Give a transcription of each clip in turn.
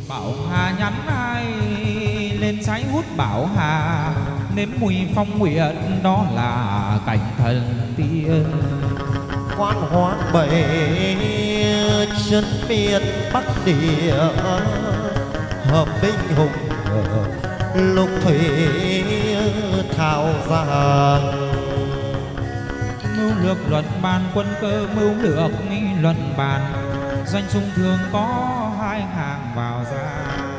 Bảo Hà nhắn ai lên trái hút Bảo Hà, nếm mùi phong nguyện đó là cảnh thần tiên. Quan hoang bảy chân miền Bắc địa, hợp binh hùng lục thủy thảo giang. Mưu lược luận bàn quân cơ, mưu lược luận bàn doanh sung thường có hai hàng vào ra.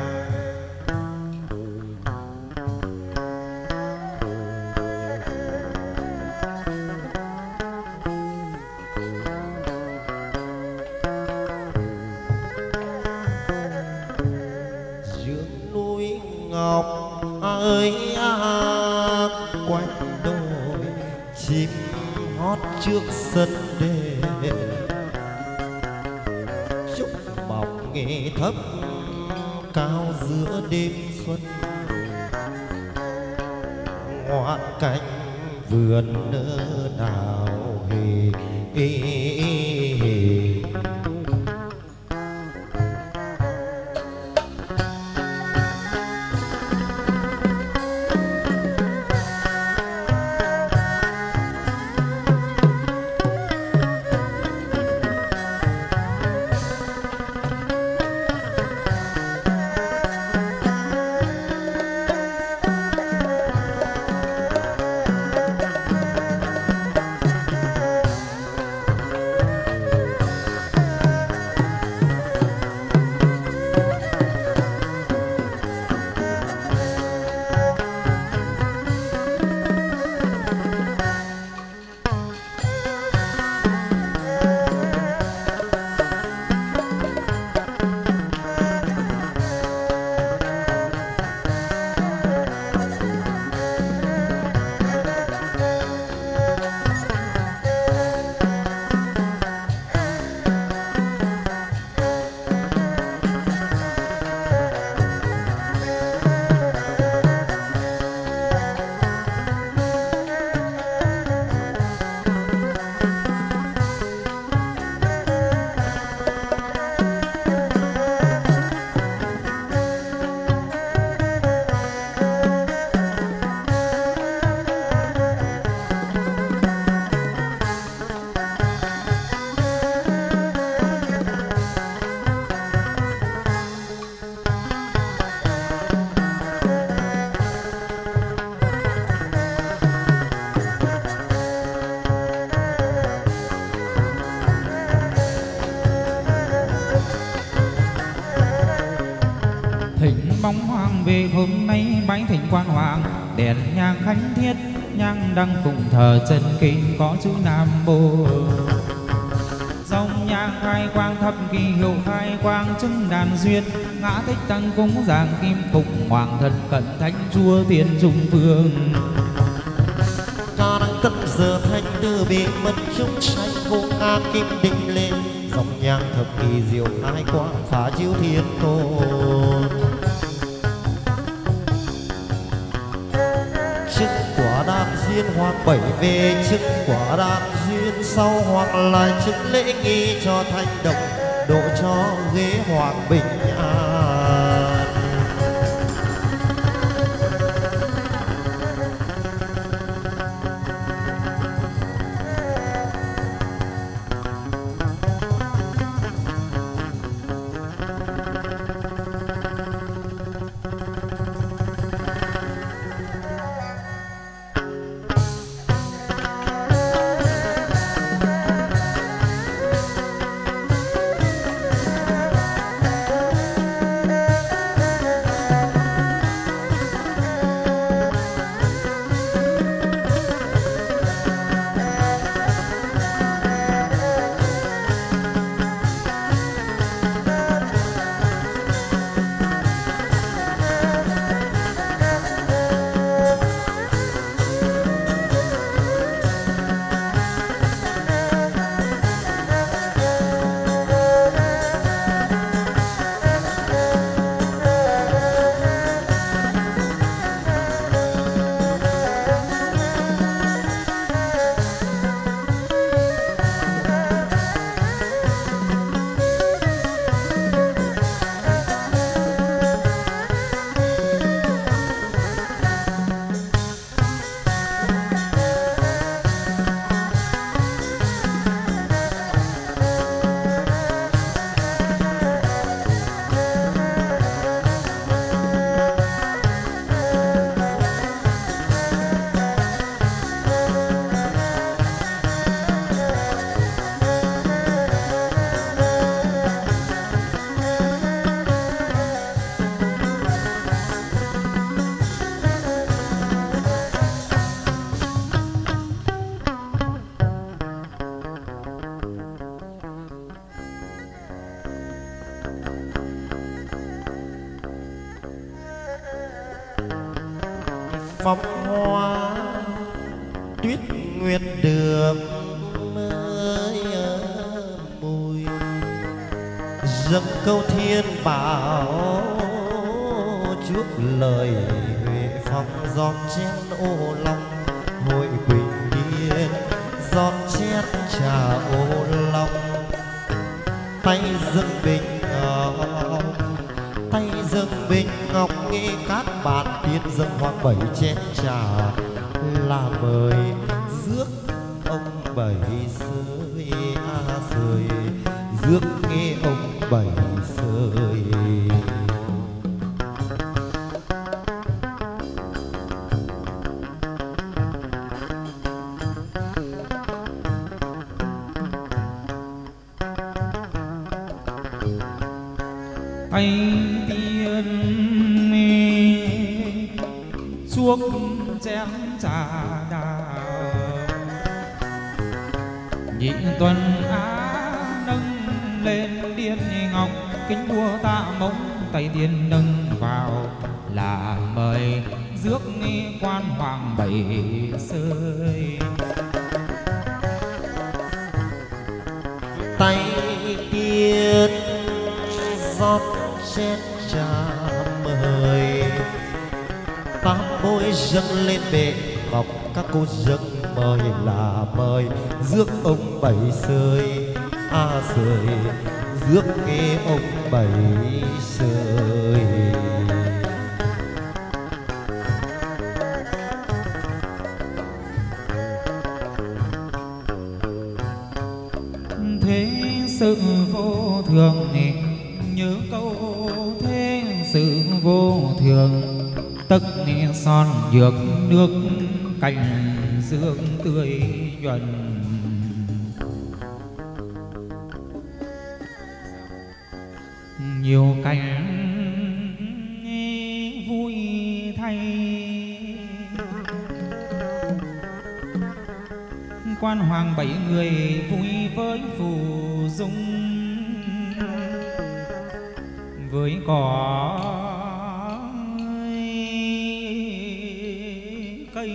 Dương núi ngọc ơi quanh đồi, chim hót trước sân đền. Trúc mọc nghệ thấp cao giữa đêm xuân, ngoạn cảnh vườn nỡ nào hề, Bóng hoàng về hôm nay bái thỉnh quan hoàng, đèn nhang khánh thiết nhang đăng phụng thờ chân kinh có chữ Nam Mô. Dòng nhang khai quang thập kỳ hiệu khai quang, chứng đàn duyên ngã tích tăng cúng giảng kim phục hoàng thần cận thánh chúa tiền dung vương. ca đăng cất giờ thanh từ bi mật chúng sanh cô ca kim đinh lên, dòng nhang thập kỳ diệu khai quang phá chiếu thiên tôn. Chức quả đan duyên hoặc bảy về chức quả đan duyên sau, hoặc là chức lễ nghi cho thanh động độ cho ghế hoàng bình an. phóng hoa tuyết nguyệt đường ơi mùi dâng câu thiên bảo chuốc lời huệ phong giọt chén ô long hội quỳnh tiên giọt chén trà ô long tay dâng bình ngọc tay dâng bình ngọc nghe các bạn tiên dâng hoàng bảy chén trà là mời rước ông bảy sơi sơi rước nghe ông bảy sơi. tay tiên chuốc chén trà đào nhị tuần á nâng lên điên ngọc kính vua tạ mông tay tiên nâng vào là mời rước quan hoàng bảy sơi. Tay tiên rót chén trà mời tám bôi dâng lên bệ ngọc các cô dâng mời là mời rước ông bảy sơi sơi rước nghe ông bảy sơi. Thế sự vô thường nhớ câu thế sự vô thường tất son dược nước cành dương tươi nhuần nhiều cảnh vui thay quan hoàng bảy người vui với phù dung với cỏ cây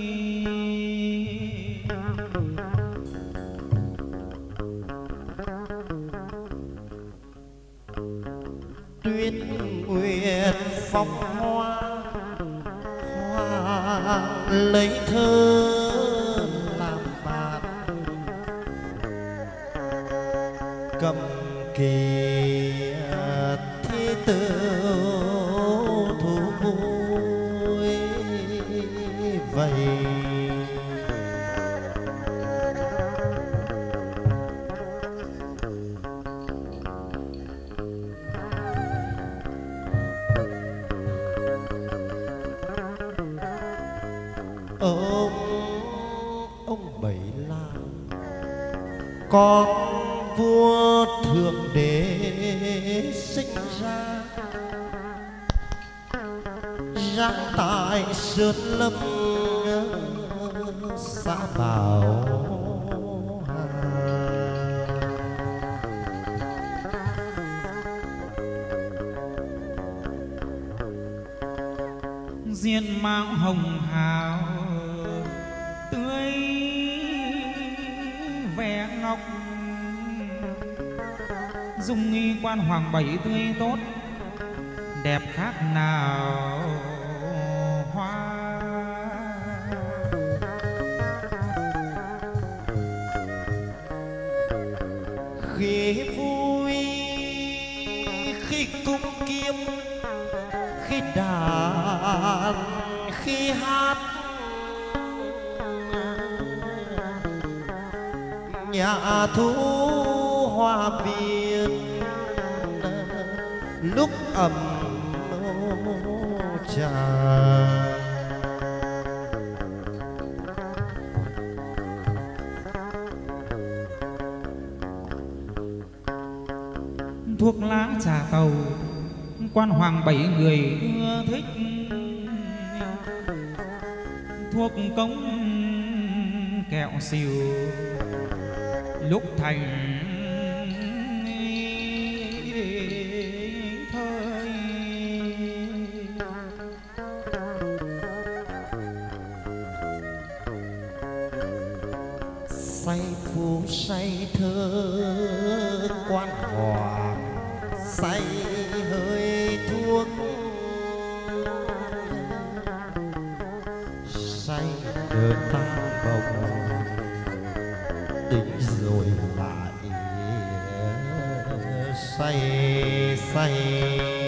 tuyết nguyệt phong hoa hoa lấy thơ làm bạt cầm kỳ thế tử thu vui vậy. Ông bảy la con vua thượng đế sinh ra tại sơn lâm xã Bảo Hà. diện mạo hồng hào tươi vẻ ngọc dung nghi quan hoàng bảy tươi tốt đẹp khác nào hoa khi vui khi cung kiếm khi đàn khi hát nhà thú hoa viên lúc ẩm trà. thuốc lá trà cầu quan hoàng bảy người ưa thích thuốc cống kẹo xìu lúc thành thơi say phú say thơ quan hoàng say hơi thuốc say đợt tan bồng định rồi lại say say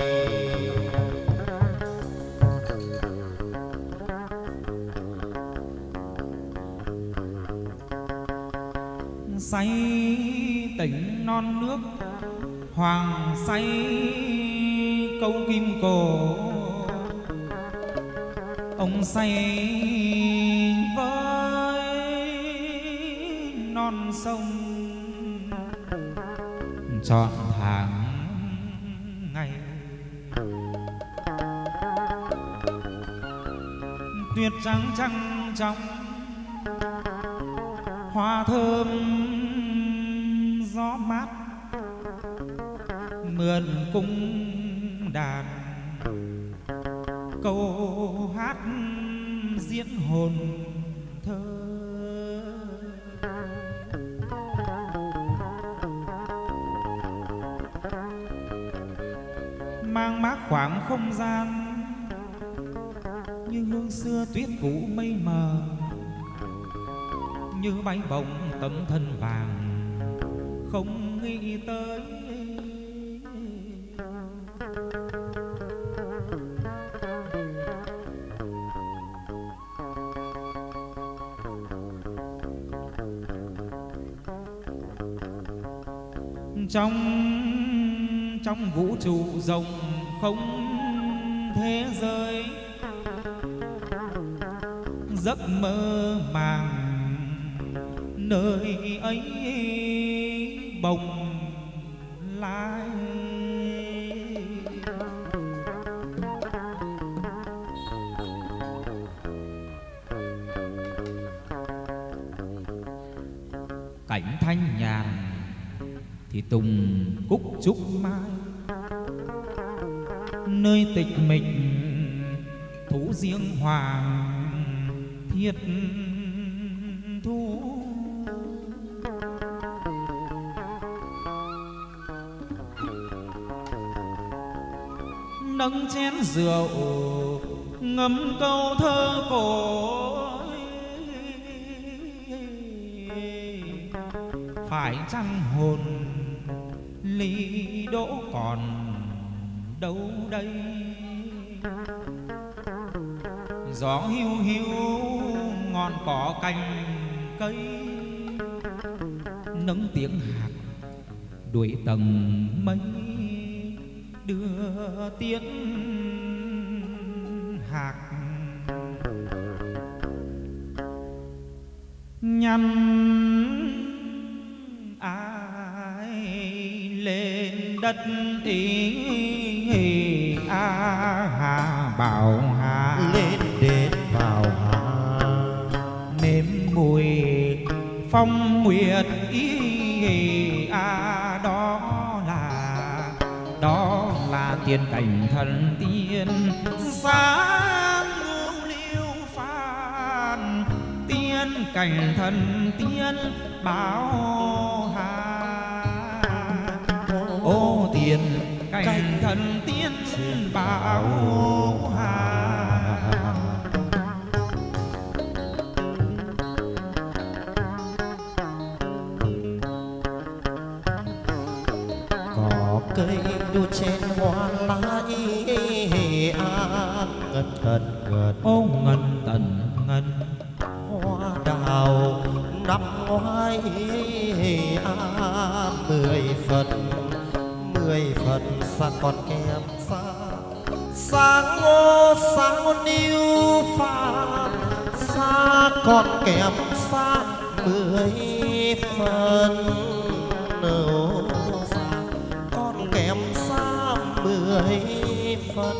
say tỉnh non nước hoàng say câu kim cổ ông say với non sông trọn tháng ngày tuyết trắng trăng trong hoa thơm gió mát mượn cung đàn câu hát diễn hồn thơ mang mát khoảng không gian như hương xưa tuyết cũ mây mờ như bay bồng tấm thân vàng không nghĩ tới trong vũ trụ rộng không thế giới giấc mơ màng nơi ấy bồng lai cảnh thanh nhàn thì tùng cúc trúc mai nơi tịch mịch thú riêng hoàng thiết thu nâng chén rượu ngâm câu thơ cổ phải chăng hồn ly đỗ còn đâu đây gió hiu hiu ngọn cỏ cành cây nấng tiếng hạc đuổi tầng mây đưa tiếng hạc nhăn ai lên đất ý hà bảo hà lên đến vào hà nếm mùi phong nguyệt ý đó là tiên cảnh thần tiên sáng ngưu liêu phan tiên cảnh thần tiên bảo hà ô tiên cảnh thần tiên bảo hà cây đu trên hoa lá ngân tần ngân ô ngân tần ngân hoa đào năm ngoái 10 phần xa còn kèm sáng ngô níu pha xa còn kèm xa 10 phần kèm xa 10 phần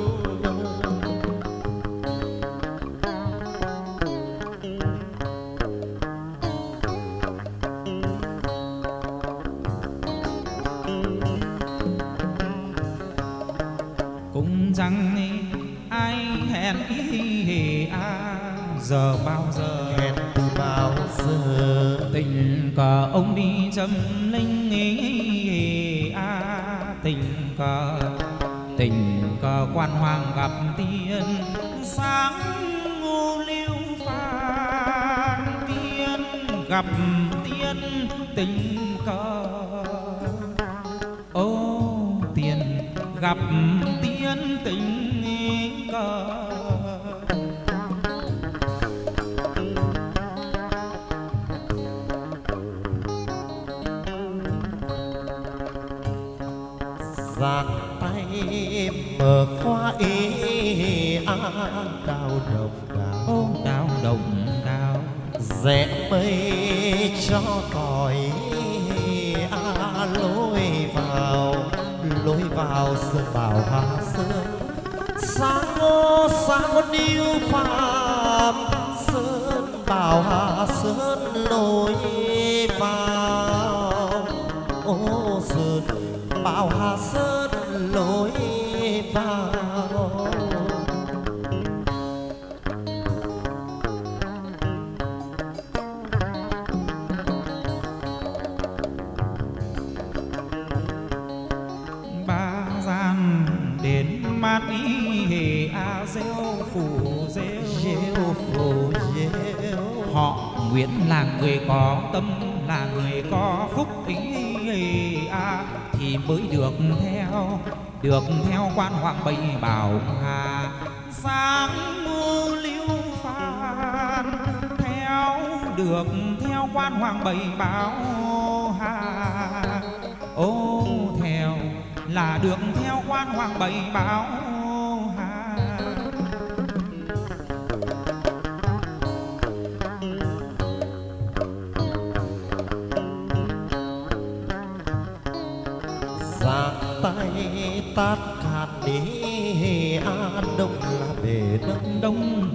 cũng chẳng ai hẹn giờ bao giờ hẹn từ bao giờ tình cờ ông đi châm linh tình cờ quan hoàng gặp tiên sáng ngô liêu phan tiên gặp tiên tình cờ ô tiên gặp tiên tình cờ. giang tay mở khoa ý đào đồng đào rẽ mây cho còi lối vào sơn bảo hoa sơn sáng ngô điêu phạm sơn bảo hoa sơn lối vào ô sơn bảo hà sơn lối vào. Ba gian đến mát ý rêu phủ họ Nguyễn là người có tâm, là người có phúc ý thì mới được theo quan hoàng bày bảo hà sáng mưa liêu phan theo quan hoàng bày bảo hà ô theo là được theo quan hoàng bày bảo hà. giang tay tát khát đi đông là bể đông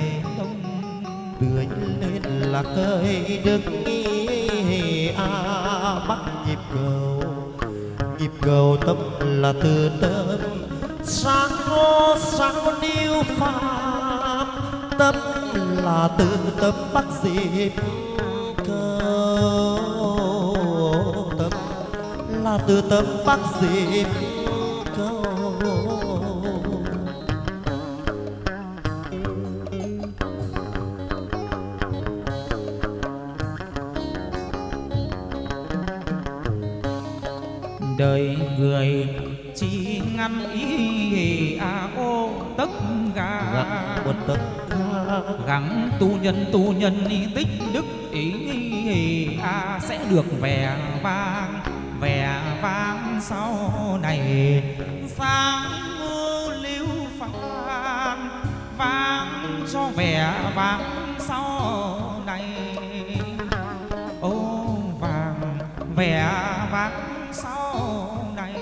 tươi lên là cơi đức bắt nhịp cầu tâm là từ tâm sáng ngô điêu phạm tâm là từ tâm bắt dịp cầu tâm là từ tâm bắt dịp cầu. đời người chỉ ngăn ý ô tất gà gắng tu nhân tích đức ý sẽ được vẻ vang sau này sáng ngô liêu phan vang cho vẻ vang sau này ô vàng vẻ vang sau này.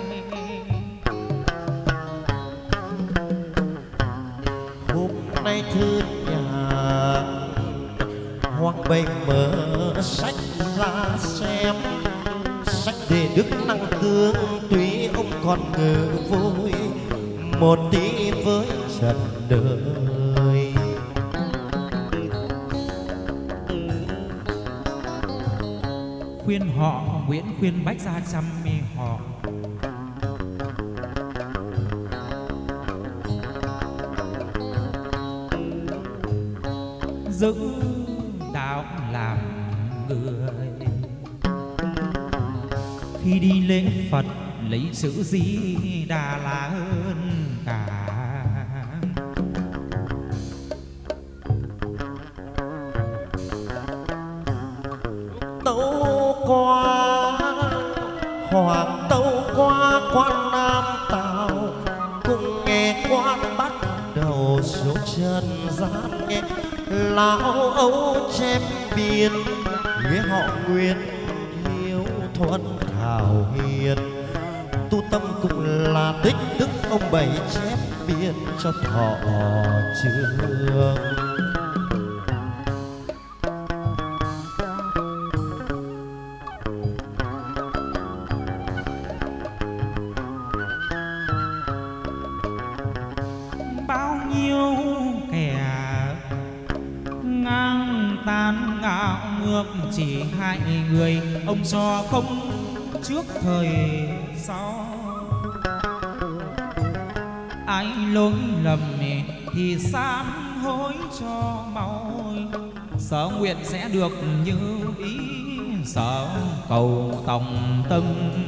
Hôm nay thư nhà Hoàng Bình mở sách ra xem, sách để đức năng tướng tuy ông còn ngờ vui một tí với trần đời. Khuyên họ Nguyễn khuyên bách gia chăm họ giữ đạo làm người, khi đi lễ Phật lấy chữ Di Đà là hơn cả. Tâu qua hoàng tâu qua quan Nam Tào cùng nghe quan bắt đầu số trần gian nghe lão âu chép biên nghĩa họ Nguyên hiếu thuận thảo hiền tu tâm cũng là tích đức ông bảy chép biên cho thọ trường. Bao nhiêu kẻ ngang tàn ngạo nước chỉ hai người, ông cho không trước thời sau. Ai lỗi lầm thì sám hối cho mau, sở nguyện sẽ được như ý, sở cầu tòng tâm.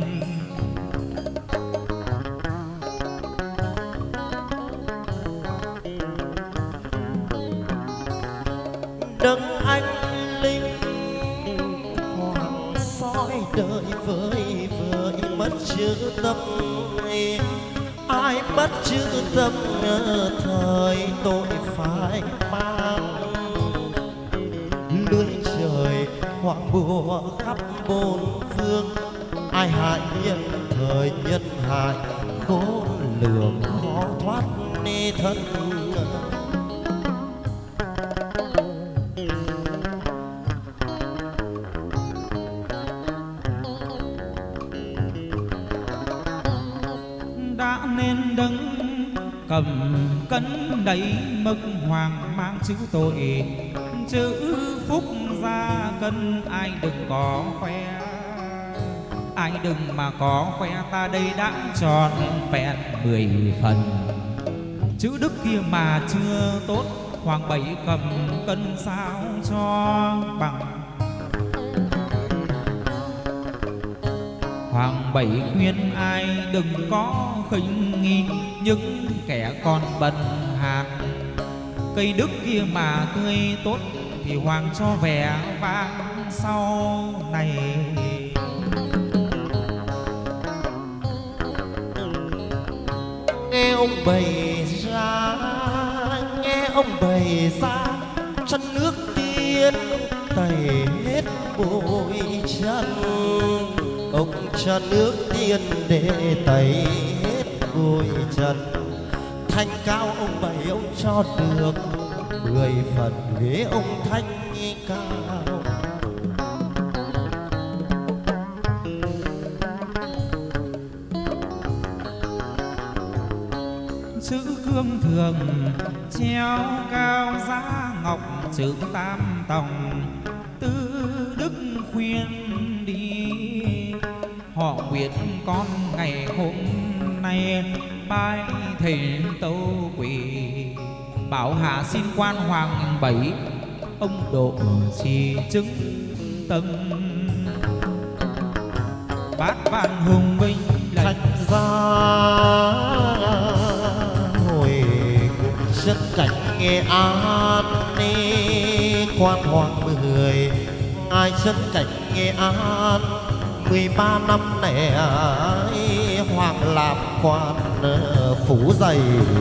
Đấng anh linh hoàng soi đời với mất chữ tâm, ai mất chữ tâm thời tội phải mang. Lưới trời hoang bùa khắp bốn phương, ai hại nhân thời nhân hại, khôn lường khó thoát ni thân. Đã nên đấng cầm cân đẩy mực hoàng mang chữ tội, chữ phúc ra cân. Ai đừng có khoe, ai đừng mà có khoe, ta đây đã tròn vẹn 10 phần. Chữ đức kia mà chưa tốt, hoàng bảy cầm cân sao cho bằng. Hoàng bảy khuyên ai đừng có khinh nghi những kẻ còn bần hàn. Cây đức kia mà tươi tốt thì hoàng cho vẻ vang sau này. Nghe ông bày ra, nghe ông bày ra, chân nước tiên tẩy hết bụi chân. Ông cho nước tiên để tẩy hết bụi chân. Thanh cao ông bày ông cho được 10 phần ghế ông thanh cao. Chữ cương thường treo cao giá ngọc, chữ tam tòng tư đức khuyên đi. Họ nguyện con ngày hôm nay bái thầy tâu quỳ, bảo hạ xin quan hoàng bảy ông độ trì chứng tâm. Bát vạn hùng binh thành ra hồi dân cảnh Nghệ An đi, quan hoàng 10 ai dân cảnh Nghệ An 13 năm nẻ hoàng làm quan phủ dày.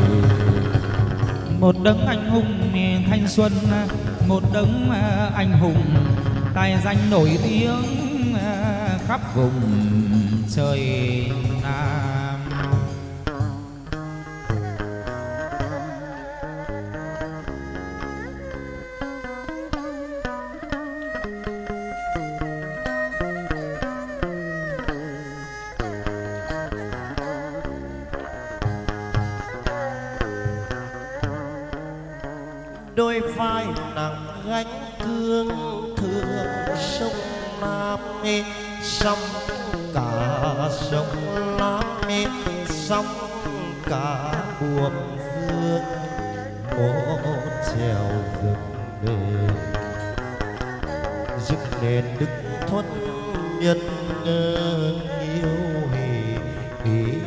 Một đấng anh hùng thanh xuân, một đấng anh hùng tài danh nổi tiếng khắp vùng trời Nam. Đôi vai nặng gánh cương thương sông Nam, sông cả sông Lam, sông cả buồm dương, một trèo rừng nền dựng nền đức thuần nhân yêu hì.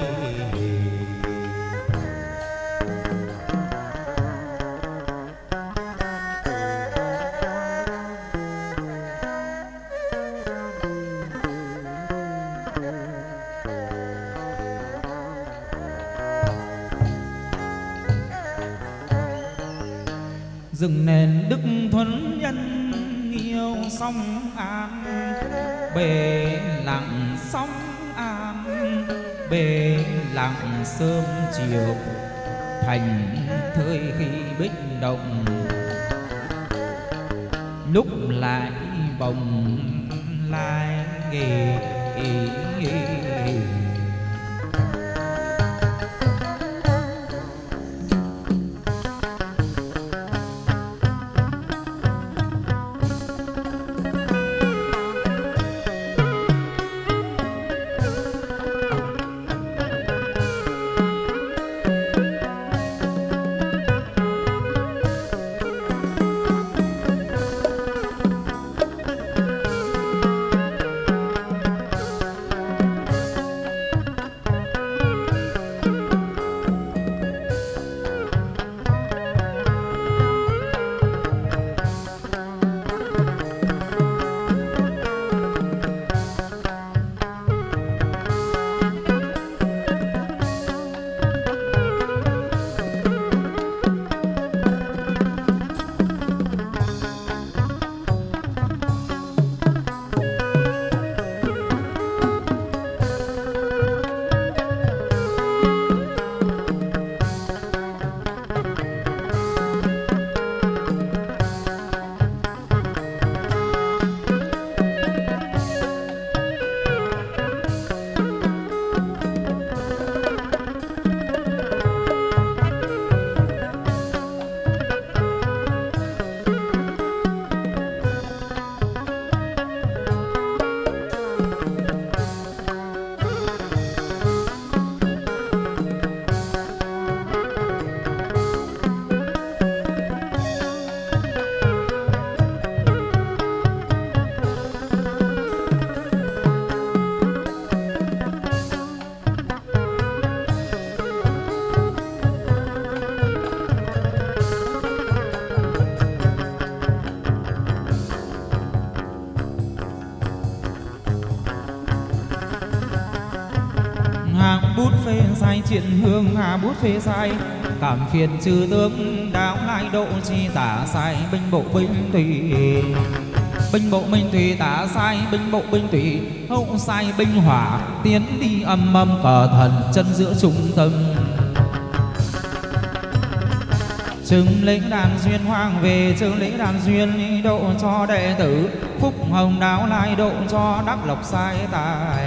Dựng nền đức thuần nhân yêu sông An, bể lặng sông An, bể lặng sớm chiều, thành thơi khi bích động, lúc lại bồng lại nghề. sai chuyện hương hà bút phê sai cảm phiền trừ tướng đáo lại độ chi tả sai binh bộ binh tùy binh bộ binh tùy tả sai binh bộ binh tùy hậu sai binh hỏa tiến đi âm âm cờ thần chân giữa trung tâm trưng lễ đàn duyên hoàng về trưng lễ đàn duyên độ cho đệ tử phúc hồng đáo lại độ cho đắc lộc sai tài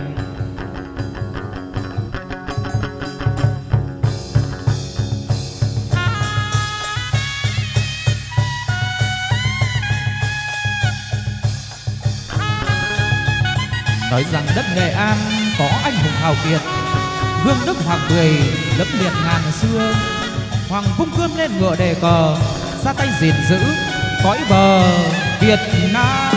nói rằng đất Nghệ An có anh hùng hào kiệt gương đức hoàng cười lẫm liệt ngàn xưa hoàng vung cương lên ngựa đề cờ ra tay gìn giữ cõi bờ Việt Nam.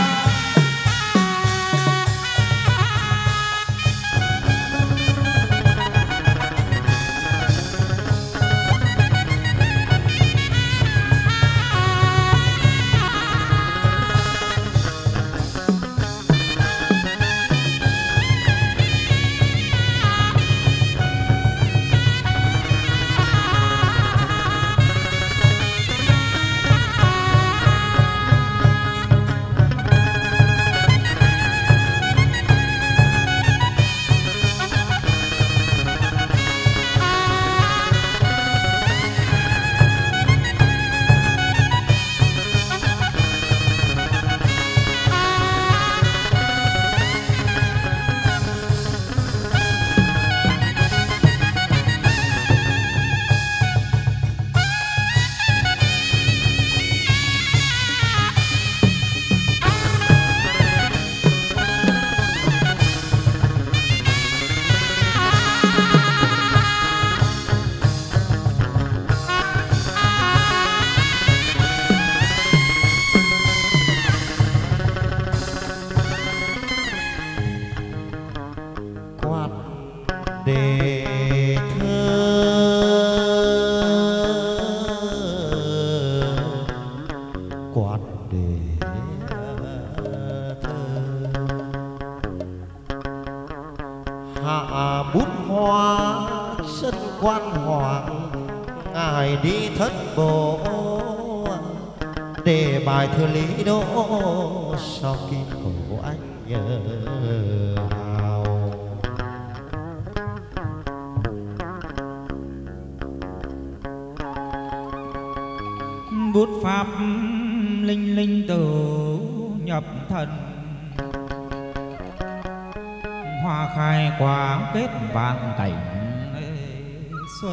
Bút pháp linh linh từ nhập thần hoa khai quang kết vạn cảnh xuân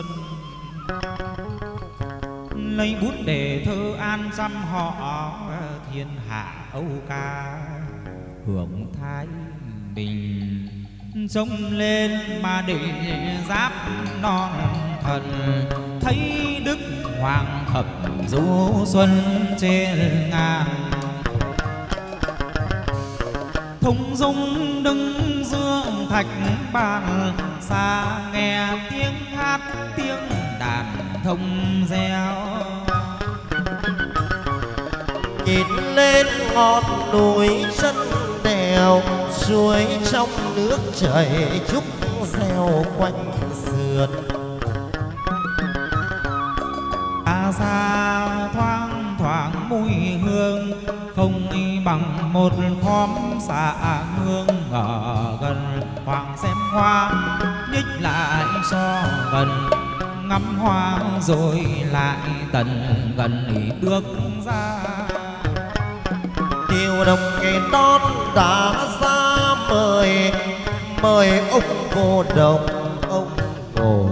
lấy bút để thơ an dăm họ thiên hạ âu ca hưởng thái bình trông lên mà định giáp non thần thấy đức hoàng thập du xuân trên ngàn thung dung đứng dương thạch bàn xa nghe tiếng hát tiếng đàn thông reo nhìn lên ngọn núi chân đèo suối trong nước chảy trúc reo quanh sườn xa thoang thoảng mùi hương không bằng một khóm xạ hương ở gần hoàng xem hoa nhích lại so gần ngắm hoa rồi lại tận gần bước ra điều đồng ngày đón đã ra mời mời ông vô đồng ông ngồi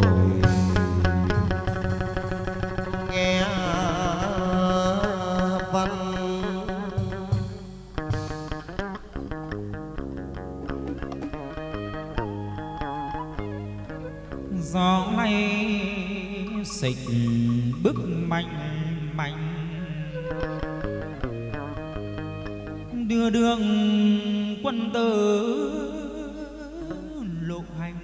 gió lay xịch bước mạnh mạnh đưa đường quân tử lộ hành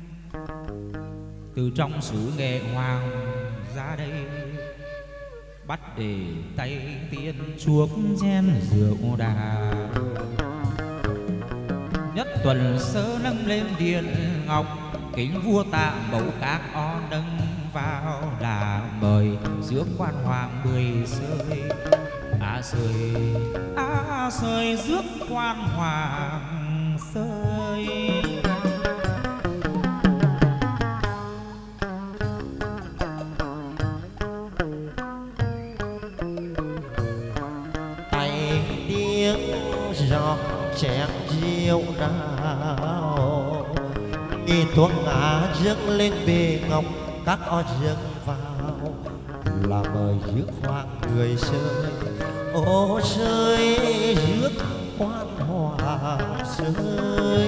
từ trong xứ Nghệ Hoàng ra đây bắt để tay tiên chuốc chén rượu đà nhất tuần sớ nâng lên điện ngọc kính vua Tạ Mẫu các o nâng vào là mời rước quan hoàng 10 sơi. Sơi rước quan hoàng sơi. tay tiếng giọt chén rượu đào, nghi thuốc ngã dâng lên bề ngọc các o dâng vào là mời rước hoàng người sơi. Ô sơi rước quan hoàng sơi.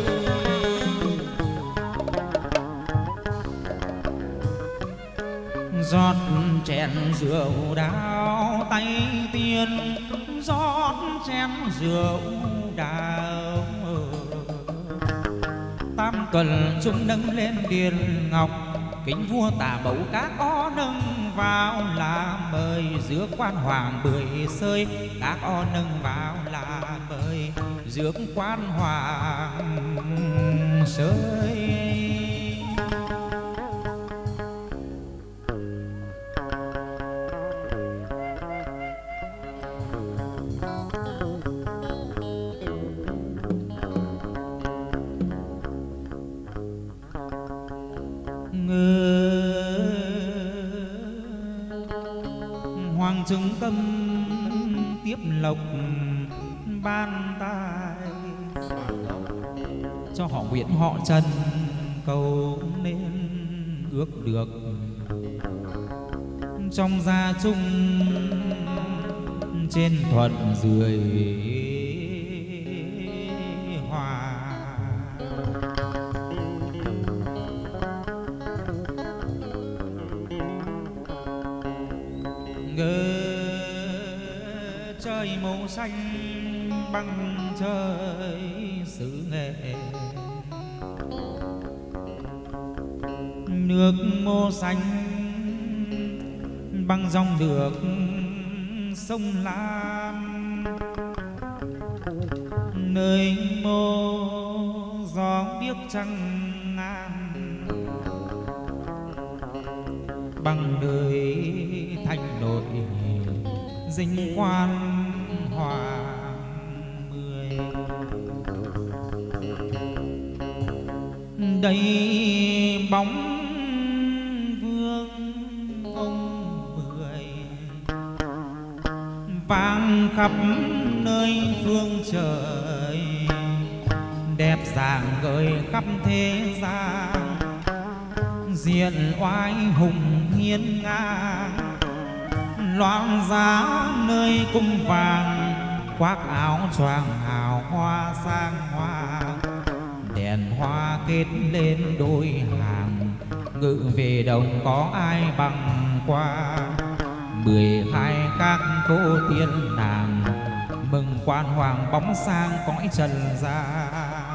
Rót chén rượu đào tay tiên, rót chén rượu đào. Tam cần chung nâng lên điền ngọc, kính vua Tả Mẫu các o nâng vào là mời rước quan hoàng 10 sơi. Các o nâng vào là mời rước quan hoàng sơi. Hoàng chứng tâm tiếp lộc ban tài, cho họ Nguyễn họ Trần cầu nên ước được trong gia chung trên thuận dưới hòa. Trời màu xanh bằng trời xứ Nghệ, nước màu xanh bằng dòng nước sông Lam, nơi mô gió biếc trăng ngàn bằng nơi thành nội dinh quan hoàng 10. Đây bóng vương ông 10 vang khắp nơi phương trời, đẹp dạng gợi khắp thế gian, diện oai hùng hiên ngang. Loan giá nơi cung vàng, khoác áo choàng hào hoa sang hoàng. Đèn hoa kết lên đôi hàng, ngự về đồng có ai bằng qua. 12 các cô tiên nàng, mừng quan hoàng bóng sang cõi trần gian.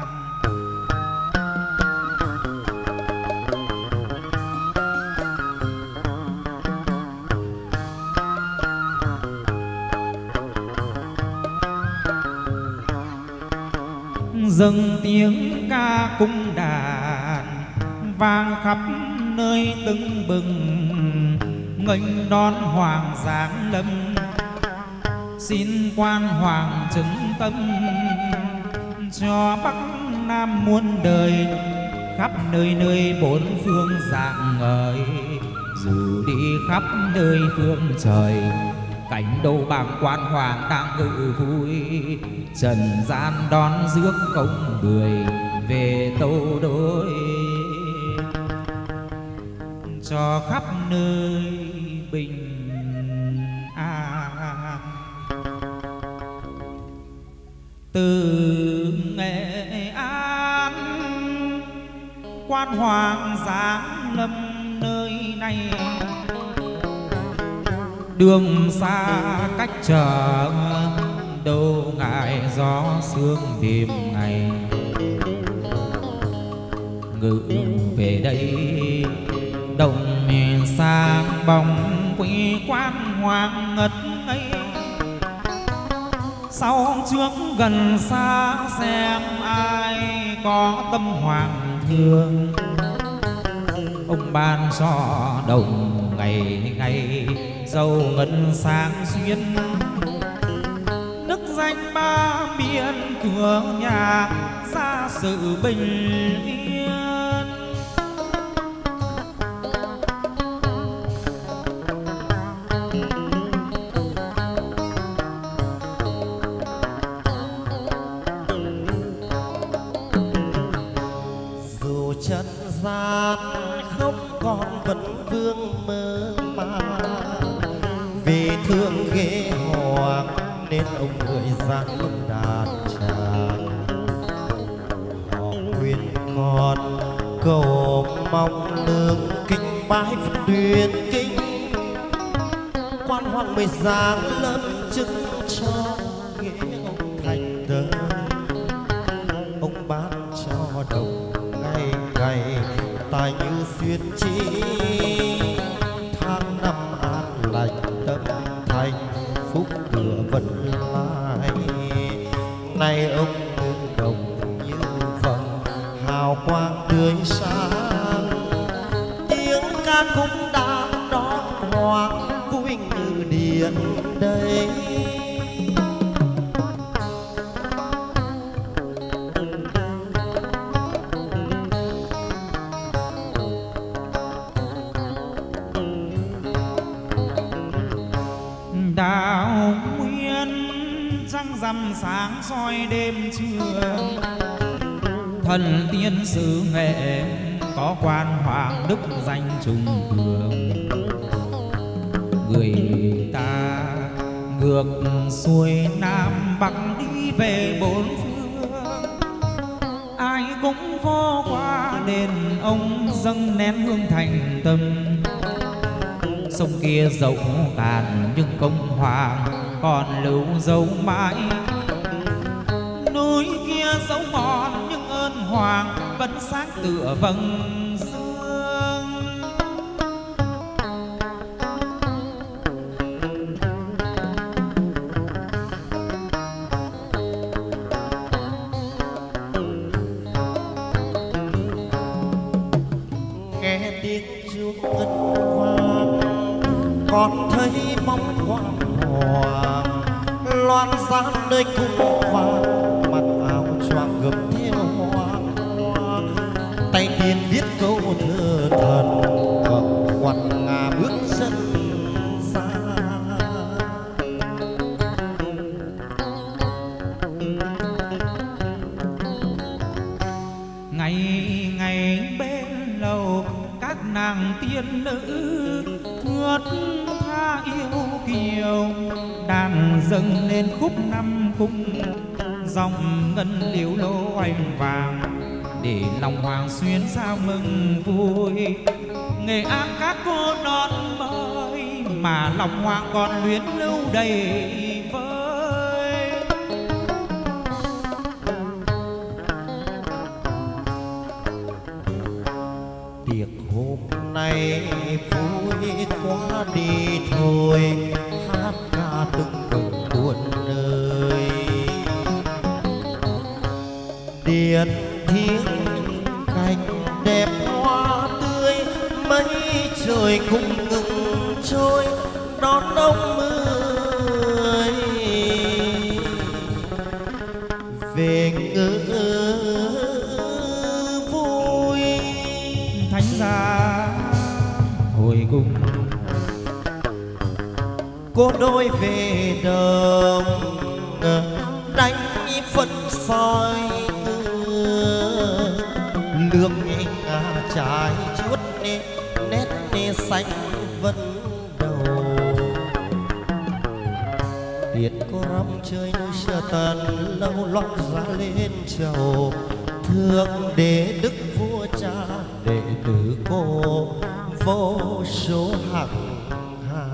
Dâng tiếng ca cung đàn vang khắp nơi tưng bừng, nghênh đón hoàng giáng lâm. Xin quan hoàng chứng tâm cho Bắc Nam muôn đời, khắp nơi nơi bốn phương rạng ngời. Dù đi khắp nơi phương trời, cảnh đầu bảng quan hoàng đang ngự vui. Trần gian đón rước công 10 về Tâu Đối, cho khắp nơi bình an. Từ Nghệ An quan hoàng giáng lâm nơi này, đường xa cách trở đâu ngại gió sương đêm ngày. Ngự về đây đồng miền sang bóng quý quan hoàng ngất ngây. Sau trước gần xa xem ai có tâm hoàng thương, ông ban cho đồng ngày ngày giàu ngân sáng xuyên, đức danh ba miền cửa nhà xa sự bình yên. Dù chân gian không còn vẫn vương mơ màng, vì thương ghế hoàng nên ông người dáng đàn tràng. Họ khuyên con cầu mong nương kinh bái Phật tuyên kinh, quan hoàng mới giáng lâm chứng cho ghế ông thành tơ. Ông ban cho đồng ngày ngày tài như xuyên chi, tháng năm an lành tâm thành phúc tựa vẫn lai. Nay ông đồng như vầng hào quang tươi sáng, tiếng ca cũng đang đón hoàng vui như điện đây. Đạo nguyên trăng rằm sáng soi đêm trường, thần tiên sứ nghệ có quan hoàng đức danh trùng cường. Người ta ngược xuôi nam bắc đi về bốn phương, ai cũng vô qua đền ông dâng nén hương thành tâm. Sông kia dẫu cạn nhưng công hoàng còn lưu dấu mãi, núi kia dẫu mòn nhưng ơn hoàng vẫn sáng tựa vầng dương. Nghe tiếng chuông ngân vang, con thấy bóng quang hoàng loan sáng nơi cung vàng, mặc áo choàng gấm theo hoa hoa, tay tiên viết câu thơ thần, cầm quạt ngà bước chân xa. Ngày ngày bên lầu các nàng tiên nữ thướt tha yêu kiều, đàn dâng lên khúc năm cung, dòng ngân liễu lô oanh vàng, để lòng hoàng xuyên sao mừng vui. Nghệ An các cô đón mời, mà lòng hoàng còn luyến lưu đầy vơi. Tiệc hôm nay vui quá đi thôi, hát ca từng bừng buồn nơi. Điện thiêng cành đẹp hoa tươi, mây trời cũng ngừng trôi đón ông ơi về ngỡ vui. Thánh gia hồi cung, cô đôi về đồng đánh phân soi, lương ngà trái chuốt nét xanh vân đầu. Tiết có rắm chơi nơi sơ tần lâu lót ra lên chầu, thượng đế đức vua cha đệ tử cô vô số hằng hà.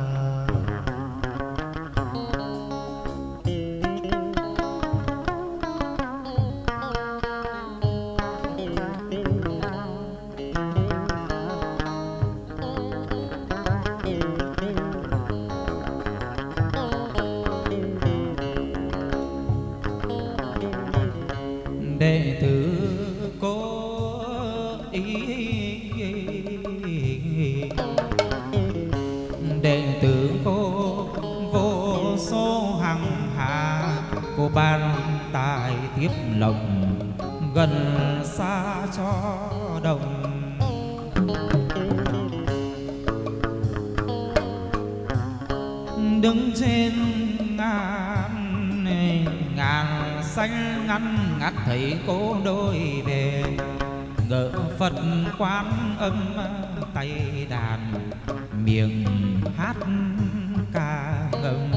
đệ tử cô ý đệ tử cô vô số hằng hà, cô ban tài tiếp lộc gần xa cho đồng. Đứng trên ngàn xanh ngăn ngắt thấy cô đôi về, ngỡ Phật Quan Âm tay đàn miệng hát ca ngâm.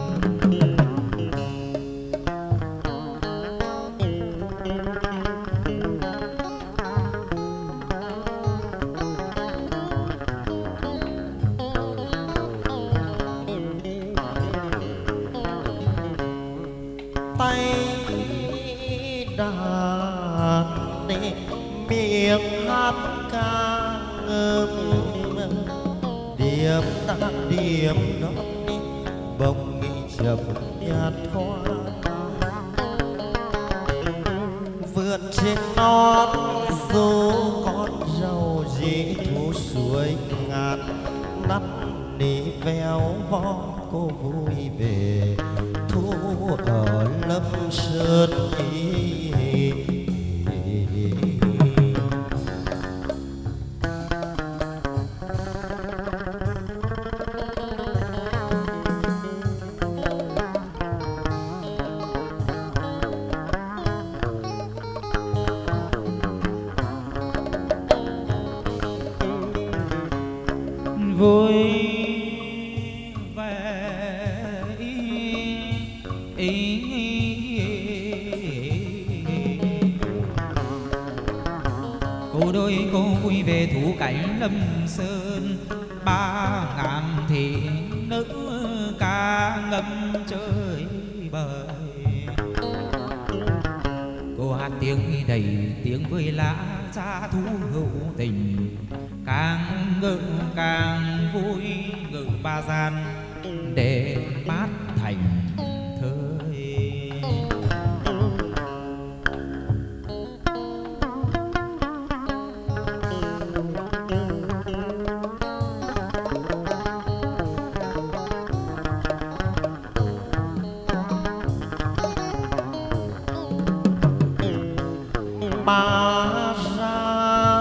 Tay đàn miệng hát ca ngâm, điểm đàn điểm đó bông chậm nhạt hoa. Vượt trên non dù con rau dĩ thu suối ngàn, nắp nỉ véo von cô vui về thu ở Lâm Sơn ý. Vui vẻ cô đôi cô vui về thủ cảnh Lâm Sơn, 3000 thị nữ ca ngâm chơi bời. Cô hát tiếng đầy tiếng với lá cha thú hữu tình, càng ngự càng vui ngự ba gian để bát thành thơi. Ba gian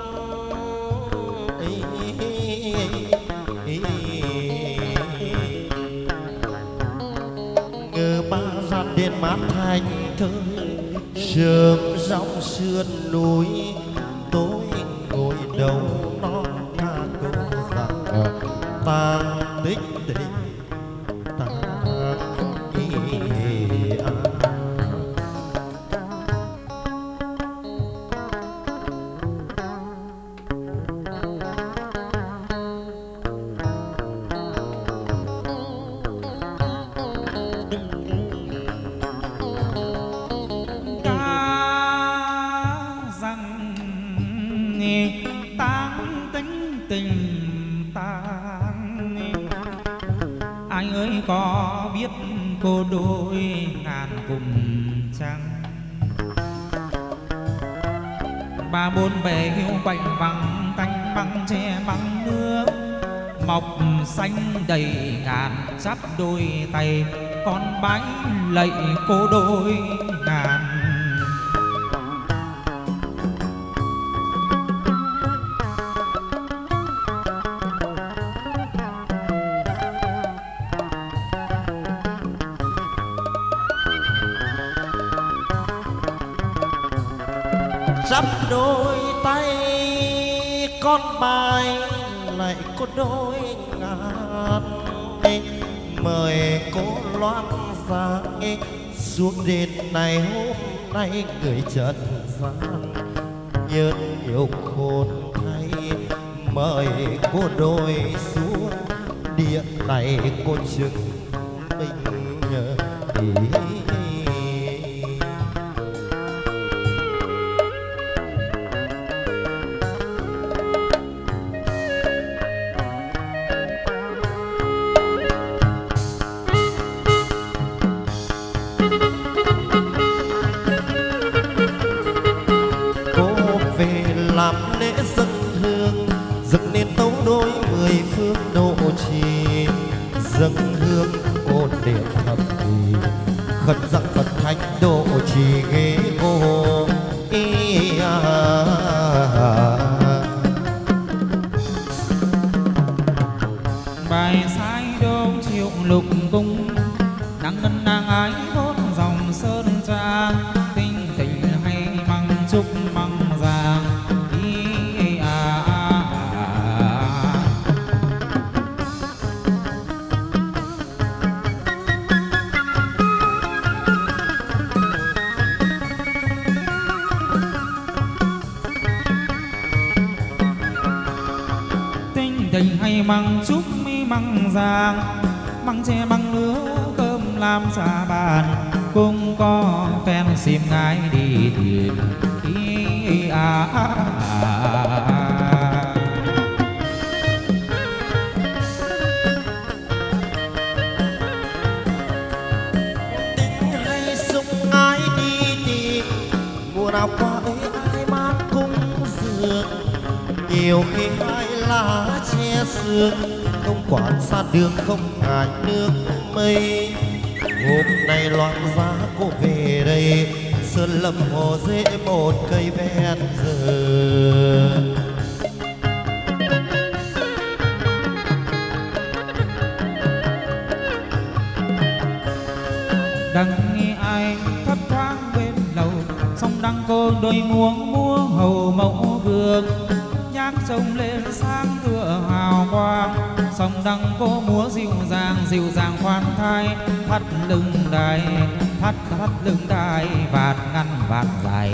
ngờ ba gian đến mát thành thơi, sương rong sườn núi tối ngồi đầu non ca câu rằng ta tích tình ta tang tính tình tang. Anh ơi có biết cô đôi ngàn cùng chăng, 34 bề hiu quạnh vắng tanh băng tre băng nước, mọc xanh đầy ngàn chắp đôi tay, con bái lạy cô đôi ngàn. chắp đôi tay con bài lại có đôi ngàn, mời cô loan ra xuống đền này hôm nay người trần gian nhơn yêu khôn thay, mời cô đôi xuống điện này cô chứng minh ý. Làm lễ dân hương dựng nên tấu đối mười phương độ trì, dâng hương ôn điện thập trì, khấn rằng Phật thánh độ trì ghế cô. Bài sai đô triệu lục cung, nắng ngân nàng ái hốt dòng sơn trang, tinh tình hay măng chúc măng giang. Tình hay măng chúc mi măng giang, măng tre măng nứa cơm làm xa bàn, cũng có phen xìm ngái đi tìm. Tình hay sung ái đi tìm, mùa nào qua ấy ai mát cung dường, nhiều khi hai lá che sương, không quản xa đường không ngại nước mây. Hôm nay loạn giá cô về đây, sơn lâm hồ dễ một cây ven giờ. Đằng nghe ai thấp thoáng bên lầu, sông đăng cô đôi muống múa hầu mẫu vương, nhang trông lên sáng tựa hào quang. Sông đăng cô múa dịu dàng khoan thai, thắt lưng đài thắt lưng đài, vạt ngăn vạt dài.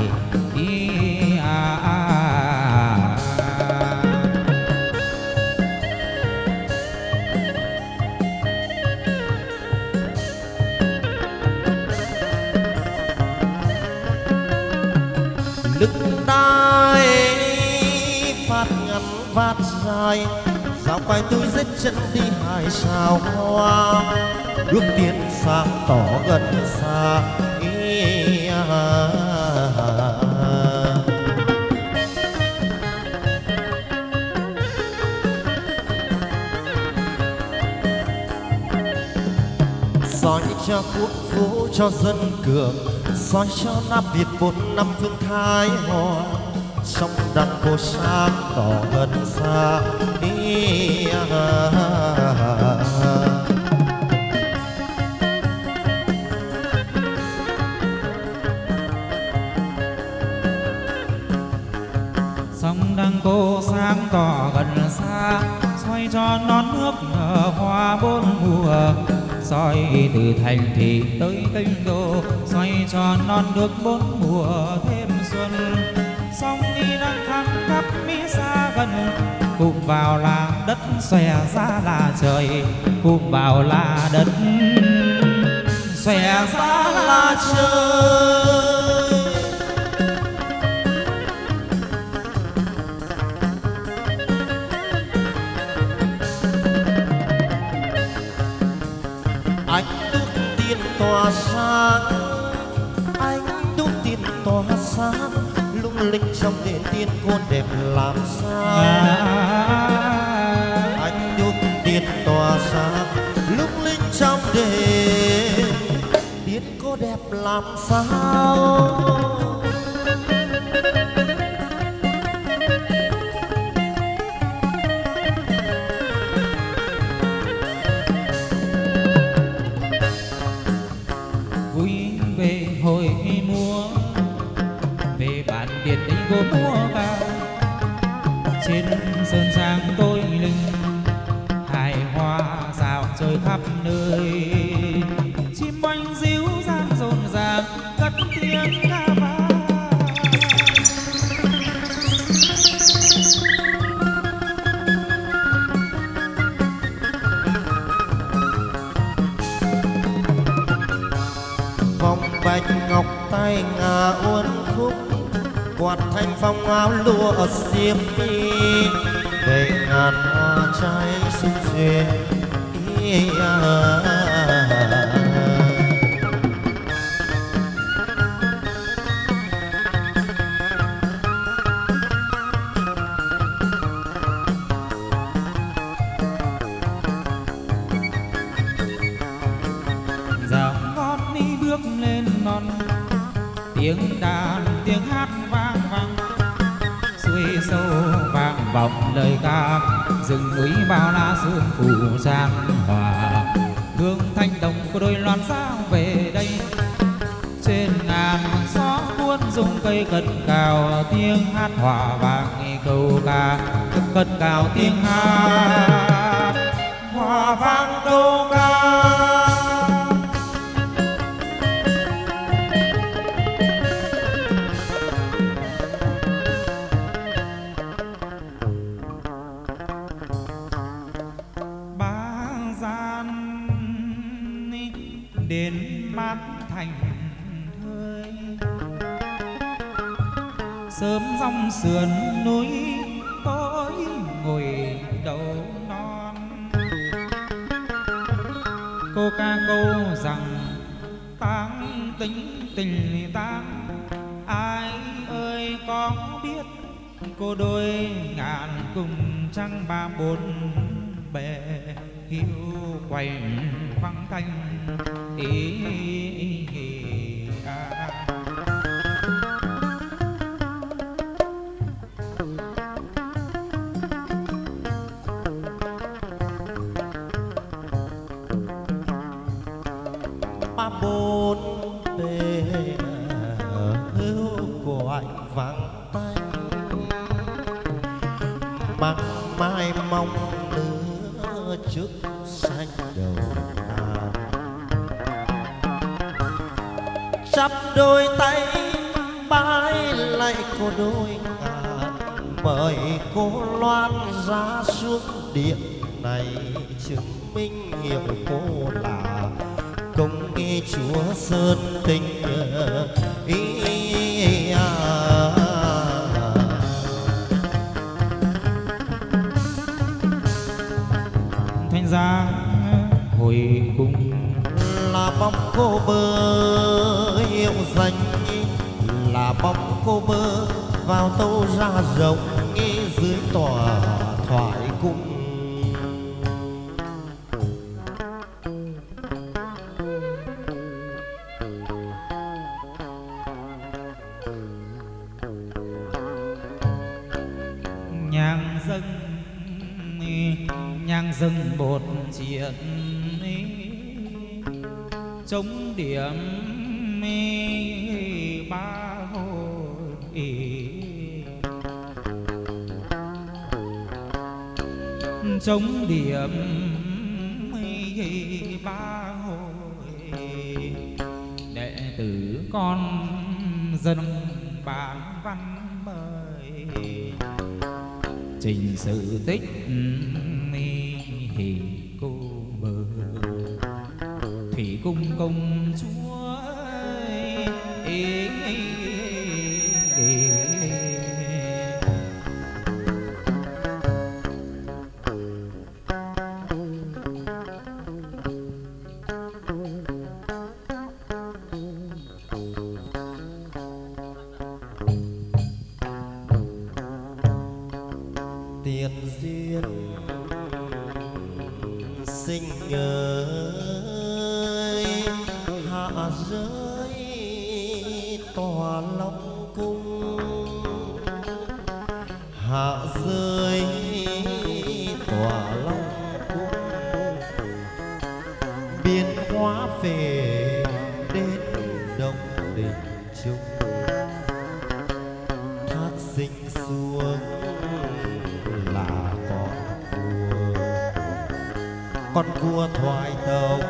Lưng đai phát ngắn vạt dài, dạo quay tôi dết chân đi hai sao hoa, bước tiến sáng tỏ gần xa. Soi cho quốc phố cho dân cường, soi cho Nam Việt 4 năm phương Thái Hòa, sông đăng cô sáng tỏ gần xa. Sông đăng cô sáng tỏ gần xa, soi cho non nước nở hoa bốn mùa, soi từ thành thị tới kinh đô, soi cho non nước bốn mùa thêm xuân. Sông đi đang thắm khắp mi xa gần, cụm vào là đất xòe ra là trời, cụm vào là đất xòe ra là trời. Anh đúc tiên tỏa sáng, anh đúc tiên tỏa sáng, lung linh trong đền tiên cô đẹp làm sao. Anh đúc tiên tỏa sáng, lung linh trong đền tiên cô đẹp làm sao. Hồi múa về bản điện đánh gốm múa cao, trên sơn trang tôi lưng hài hoa rào rơi khắp nơi. Chim oanh ríu gian rộn ràng cất tiếng ca vang. Vòng bạch ngọc tay ngà uốn khúc, quạt thanh phong áo lụa ở xiêm y, đầy ngàn hoa trái sung duyên. ngọt lời ca, rừng núi bao la sương phủ san hòa, hương thanh đồng của đôi loan sao về đây. Trên ngàn gió buốt rung cây cất cao, tiếng hát hòa vang câu ca, cất cao tiếng hát hòa vang câu ca. Đến mát thành thơi, sớm dòng sườn núi tối ngồi đầu non. Cô ca câu rằng tang tính tình tang, ai ơi có biết cô đôi ngàn cùng trăng ba bốn bè hiu quanh vắng thanh ba bốn bề hưu của anh vắng tay, mang mai mong lứa trước xanh đầu ngàn. Chắp đôi tay bái lại cô đôi ngàn, mời cô loan ra xuống điện này, chứng minh hiểu cô là công nghi chúa sơn tinh. Thanh ra hồi cung là bóng cô bơ hiệu danh, là bóng cô bơ vào tâu ra rộng dưới tòa thoại cung. nhang dâng bột triện, chống điểm ba hồi, chống điểm ba hồi. Đệ tử con dân bản văn mời, trình sự tích cô bờ thủy cung công chúa tiền duyên sinh ơi hạ giới tòa long cung, hạ giới tòa long cung, biến hóa về đến đông đình trung, thác sinh xuống là con vua thoại tộc.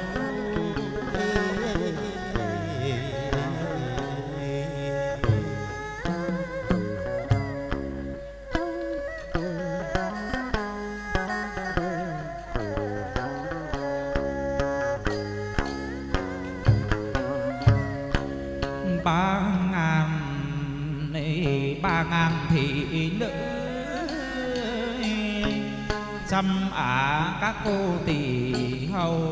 Ba ngàn thị nữ chăm ả các cô tỳ hầu,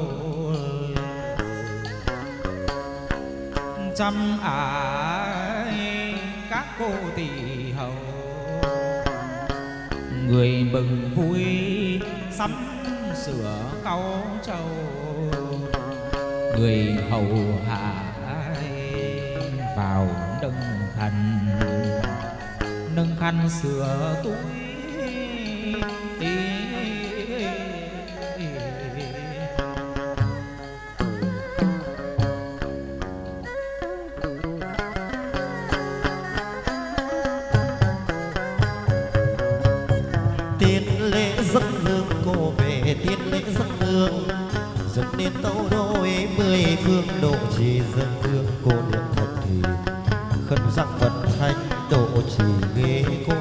chăm ả các cô tỳ hầu. Người mừng vui sắm sửa cau trầu, người hầu hạ vào nâng khăn sửa túi. Tiên lễ dẫn hương cô về, tiên lễ dẫn hương dâng lên tấu đôi 10 phương độ trì dâng hương cô niệm Phật thì khấn rằng Phật thánh độ trì ghế cô.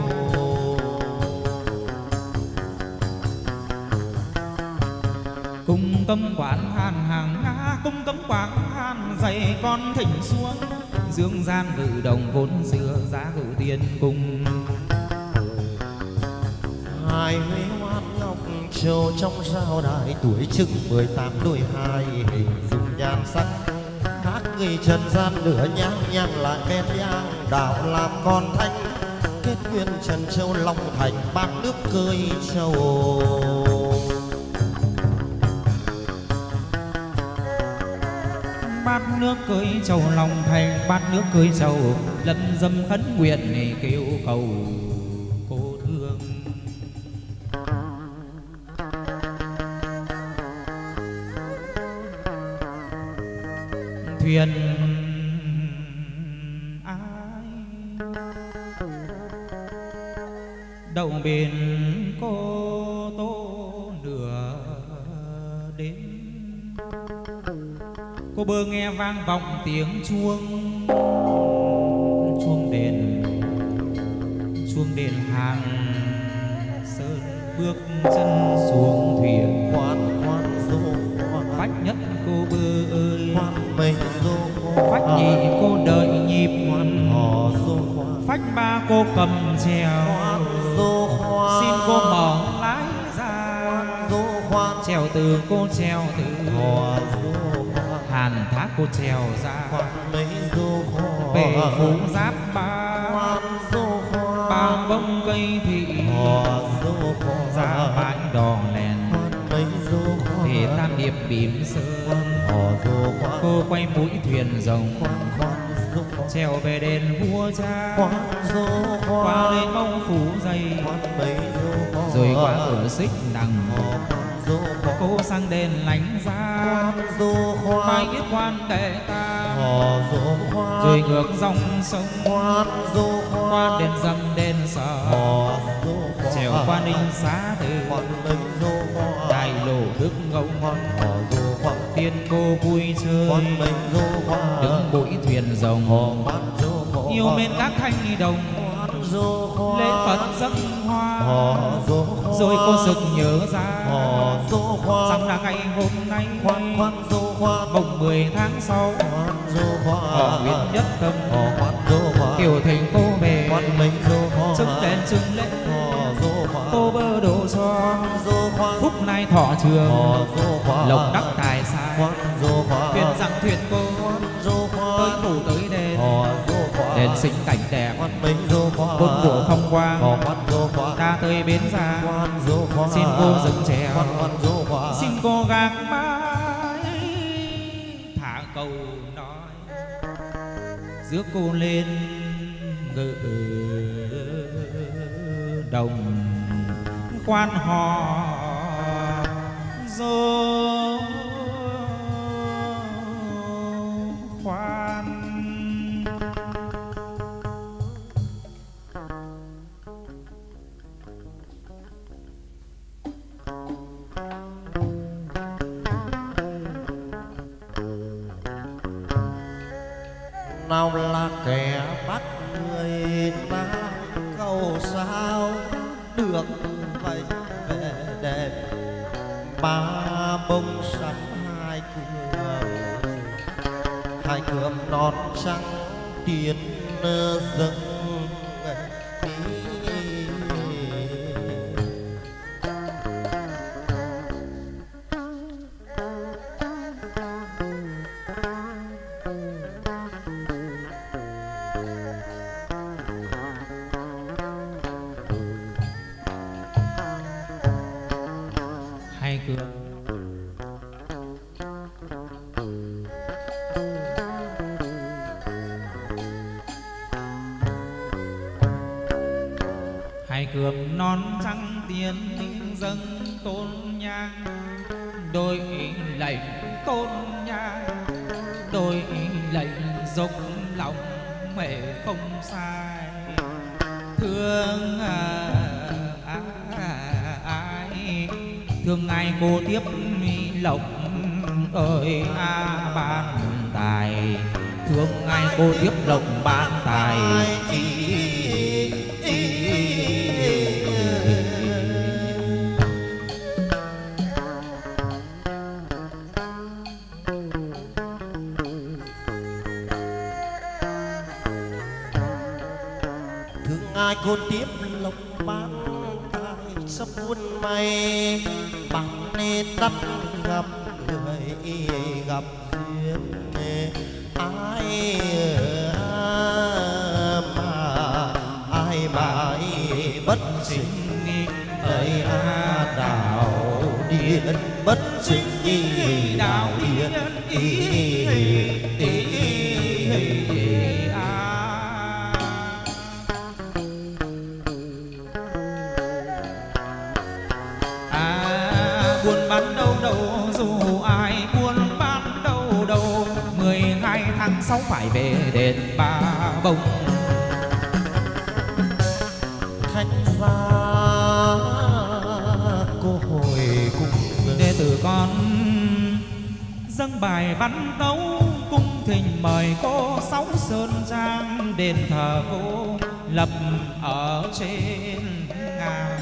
Cung cấm quán hàn hàng nga, cung cấm quán hàn dạy con thỉnh xuống dương gian ngự đồng vốn xưa giá cửu tiên cung. Hai Huế Hoan Ngọc Châu trong giao đài tuổi chừng 18 đôi hai hình dung nhan sắc khác người trần gian nửa nhang nhang lại men nhang đạo làm con thánh kết nguyên Trần Châu Long Thành bát nước cơi châu. Bát nước cưới châu Long Thành, bát nước cưới châu lân dâm khấn nguyện này kêu cầu cô thương. Thuyền ai đậu bên cô Tô nửa đêm, cô bơ nghe vang vọng tiếng chuông, chuông đền hàng sơn bước chân xuống thuyền. Khoan khoan dô khoan Phách nhất cô bơ ơi, khoan mây dô khoan phách nhị cô đợi nhịp, khoan hò dô khoan phách ba cô cầm chèo, khoan dô khoan xin cô mở lái ra, dô khoan chèo từ cô chèo từ hò dô khoan Hàn Thác cô chèo ra, khoan mây dô khoan về Phú Giáp ba khoan dô khoan ba bông cây thị, hò dô khoan ra bãi đò lèn khoan mây dô khoan để tam điệp bìm sơn. hò dô khoan Cô quay mũi thuyền rồng khoan khoan dô khoan trèo về đền vua cha, khoan dô khoan qua lên mông phủ dày, khoan mây dô khoan rồi qua cửa xích đằng, hò khoan dô khoan cô sang đền lánh ra, khoan dô khoan mai yết quan đệ ta, hò dô khoan rồi ngược dòng sông khoan dô qua khoan đền dầm đền sở, hò dô khoan trèo qua ninh xá từ khoan mây dô khoan đại lộ đức ngông, khoan hò dô khoan tiên cô vui chơi khoan mây dô khoan đứng mũi thuyền rồng, hò khoan dô khoan yêu mến các thanh đồng khoan dô khoan lễ Phật dâng hoa, hò dô khoan rồi cô sực nhớ ra hò dô khoan rằng là ngày hôm nay khoan khoan dô khoan mùng 10 tháng 6 khoan dô khoan ở huyện Nhất Tâm, hò khoan dô khoan kiểu thỉnh cô về khoan mây dô khoan chứng đền chứng lễ, hò dô khoan cô bơ độ cho dô khoan phúc nay thọ trường, hò dô khoan lộc đắc tài sai, khoan dô khoan thuyền rằng thuyền cô dô tới khoan phủ tới đền, hò dô khoan đền sinh cảnh đẹp khoan mây dô khoan bốn mùa phong hò quang, khoan dô khoan ta tới bến ra khoan dô khoan xin cô dừng chèo, khoan khoan dô khoan xin cô gác mái thả câu nói rước cô lên ngự đồng quan họ dô khoan. nào là kẻ bắt người ta câu sao được vậy về đền ba bông sắm hai cườm non trắng tiền dâng Hai cương cườm non trăng tiến dâng tôn nhang, đôi lệnh tôn nhang, đôi lệnh dốc lòng mẹ không sai. Thương ai thương ngài cô tiếp lộc ơi ban tài, thương ngài cô tiếp lộc ban tài. ai cô tiếp lộc ban tài sắp buôn may bằng nê tắt gặp người gặp duyên ai mà bất sinh ấy đạo điên bất sinh đạo điên buôn bán đâu đâu dù ai buôn bán đâu đâu, 12 tháng 6 phải về đền Ba Bông. Thánh gia cô hồi cùng đệ tử con dâng bài văn tấu cung thỉnh mời cô Sáu Sơn Trang, đền thờ cô lập ở trên ngàn,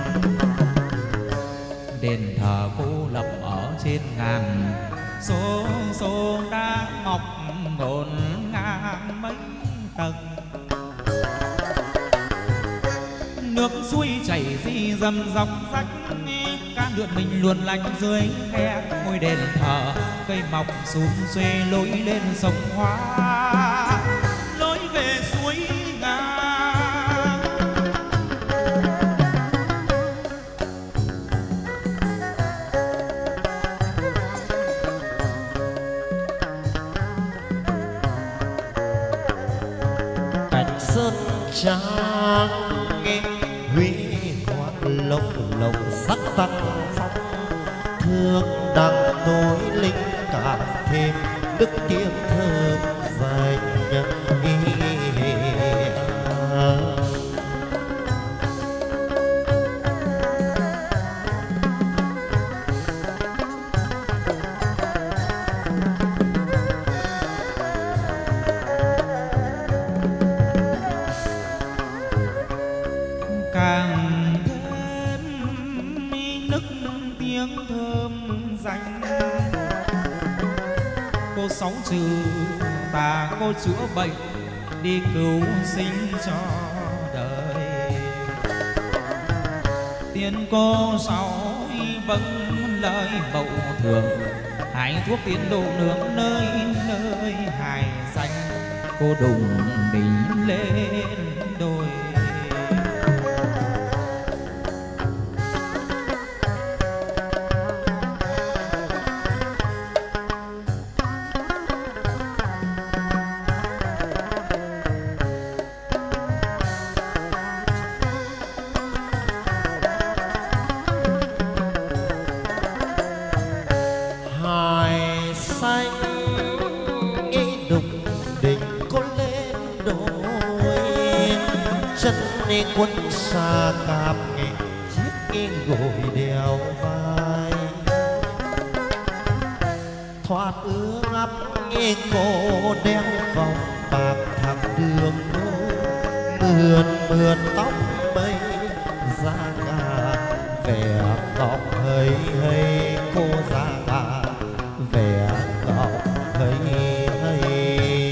đền thờ cô lập ở trên ngàn, số đá ngọc ngổn ngang mấy tầng. Nước suối chảy di dầm dọc rách, ca lượn mình luồn lạch dưới khe. Ngôi đền thờ cây mọc xum xuê lối lên sông Hoa, lối về suối ngang. Cảnh sơn trang huy hoàng lộng lộng sắc tăng phong, thương đăng tối linh càng thêm đức tiếng thơm dành càng thêm nức tiếng thơm danh. Cô Sáu trừ tà, cô chữa bệnh đi cứu sinh cho đời. Tiên cô Sáu vâng lời mậu thường, hái thuốc tiến độ nương nơi nơi hài danh. Cô đùng mình lên đôi, quân xa cạp chiếc gội đèo vai thoát ương ấp cô đeo vòng bạc thẳng đường mượn mượn tóc mây da gà vẻ ngọc hơi hơi cô da gà vẻ ngọc hơi hơi.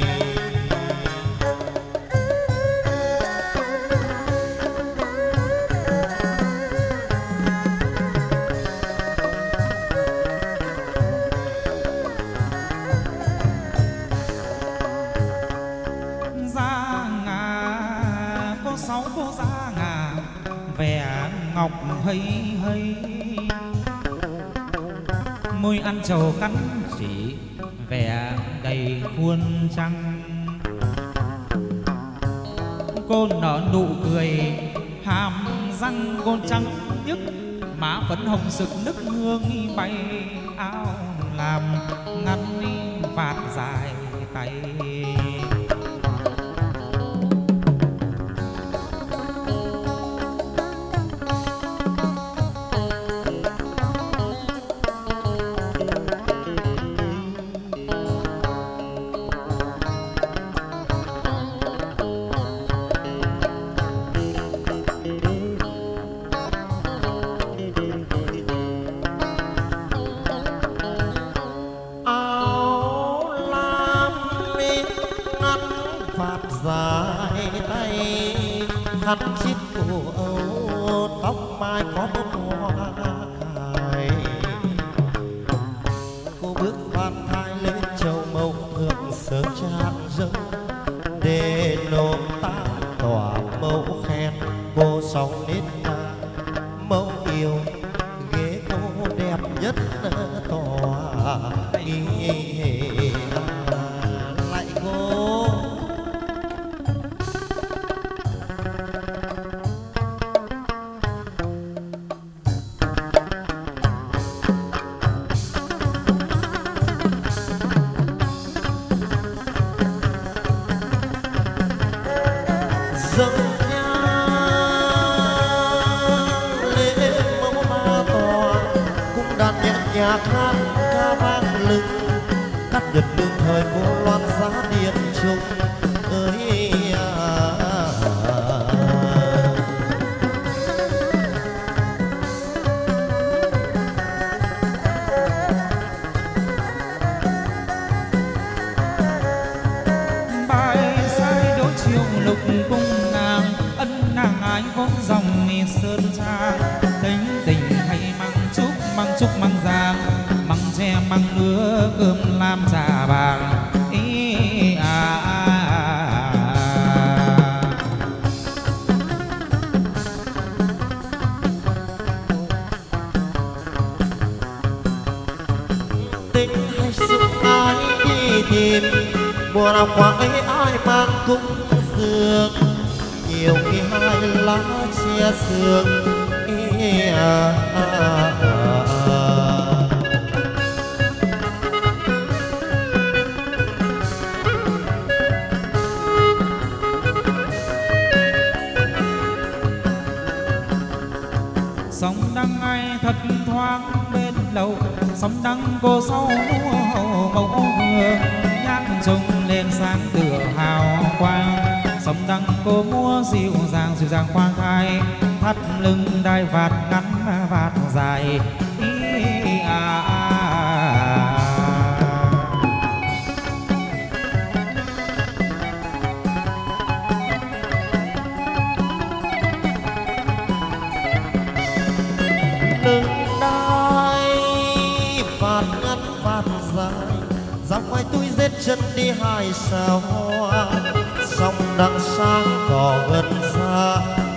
Ngọc hay hay môi ăn trầu cắn chỉ vẻ đầy khuôn trăng. Cô nở nụ cười hàm răng côn trắng nhức, má phấn hồng sực nức hương bay áo làm ngắn vạt dài tay. khăn chít cổ âu, tóc mai có bông hoa cài. Cô bước khoan thai lên châu mẫu thượng sớm trang dâng, để nộp tang tỏa mẫu khen vô sóng nết na. Mẫu yêu ghế cô đẹp nhất tòa lại cô. Dâng nhang lễ mẫu ma tòa, cung đàn nhẹ nhàng hát ca vang lừng. Cắt nhật đương thời cô loan giá điện trung ơi bài sai đỗ chiều lục cung nàng, ân nàng ái vốn dòng sơn trang. Tính tình hay măng trúc măng giang, măng tre măng lứa cơm lam trà vàng. Tình hay sự ai đi tìm, mùa nào qua ấy ai mang cung dường. Nhiều khi hai lá che sương Sóng đăng ai thật thoáng bên lầu, sóng đăng cô sau hầu mẫu hương. Nhang trông lên sáng tựa hào quang, sóng đăng cô múa dịu dàng khoan thai. Thắt lưng đai vạt ngắn vạt dài lưng đai vạt ngắn vạt dài. Dòng quay tôi giết chân đi hai sao hoa, sông đằng sáng cỏ gần xa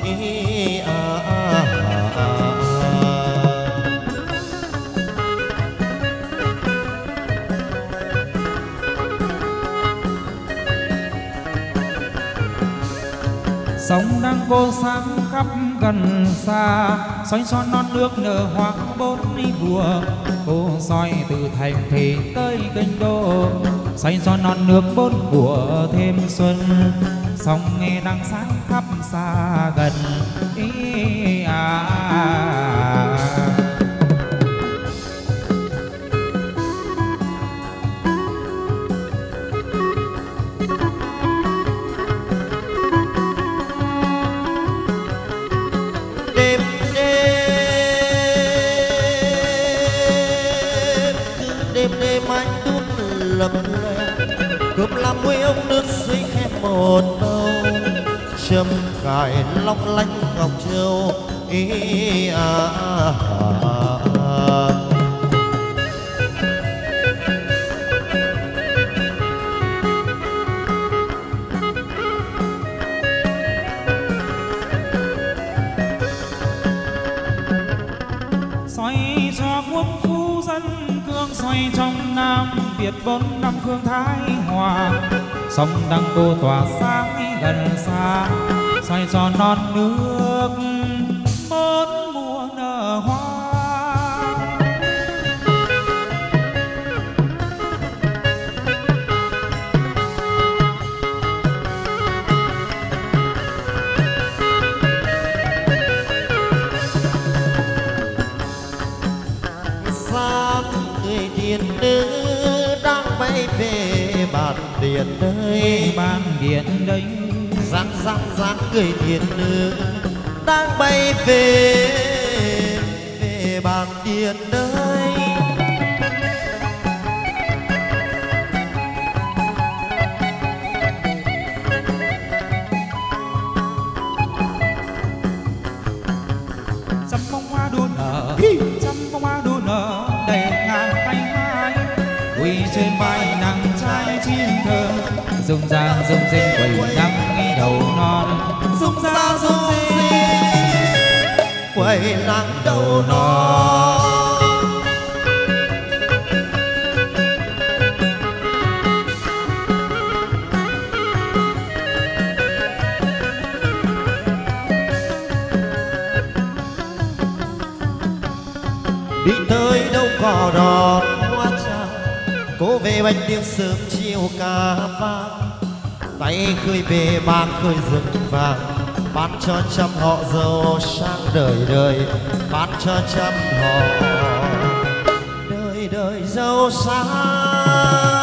sóng đang cô sáng khắp gần xa. Xoay son non nước nở hoặc bốn mùa, cô soi từ thành thị tới kinh đô. Xoay son non nước bốn mùa thêm xuân, sóng nghe đang sáng khắp xa gần đêm anh đút lầm lem. Cơm làm quê ông nước dưới khe một bầu, châm cài long lanh ngọc châu xoay cho quốc phú dân cương, xoay trong Nam Việt bốn năm phương thái hòa. Sông đăng cô tỏa sáng gần xa, xoay cho non nước tiên nữ đang bay về bàn điện nơi ban điện đây. Răng răng răng người tiên nữ đang bay về bàn điện nơi. Trăm bông hoa đua nở, trăm bông hoa đua nở đầy ngàn tay hai. Quỳ trên vai nàng trai chim thơ, rung rang rung rinh quẩy nắng nghi đầu non. Rung rang rung rinh quẩy nắng đầu non. Đi tới đâu có đón hoa tràng, cô về bánh tiếng sớm chiều ca vang. Tay khơi về bạc khơi rừng vàng, bán cho trăm họ giàu sang đời đời, bán cho trăm họ đời đời giàu sang.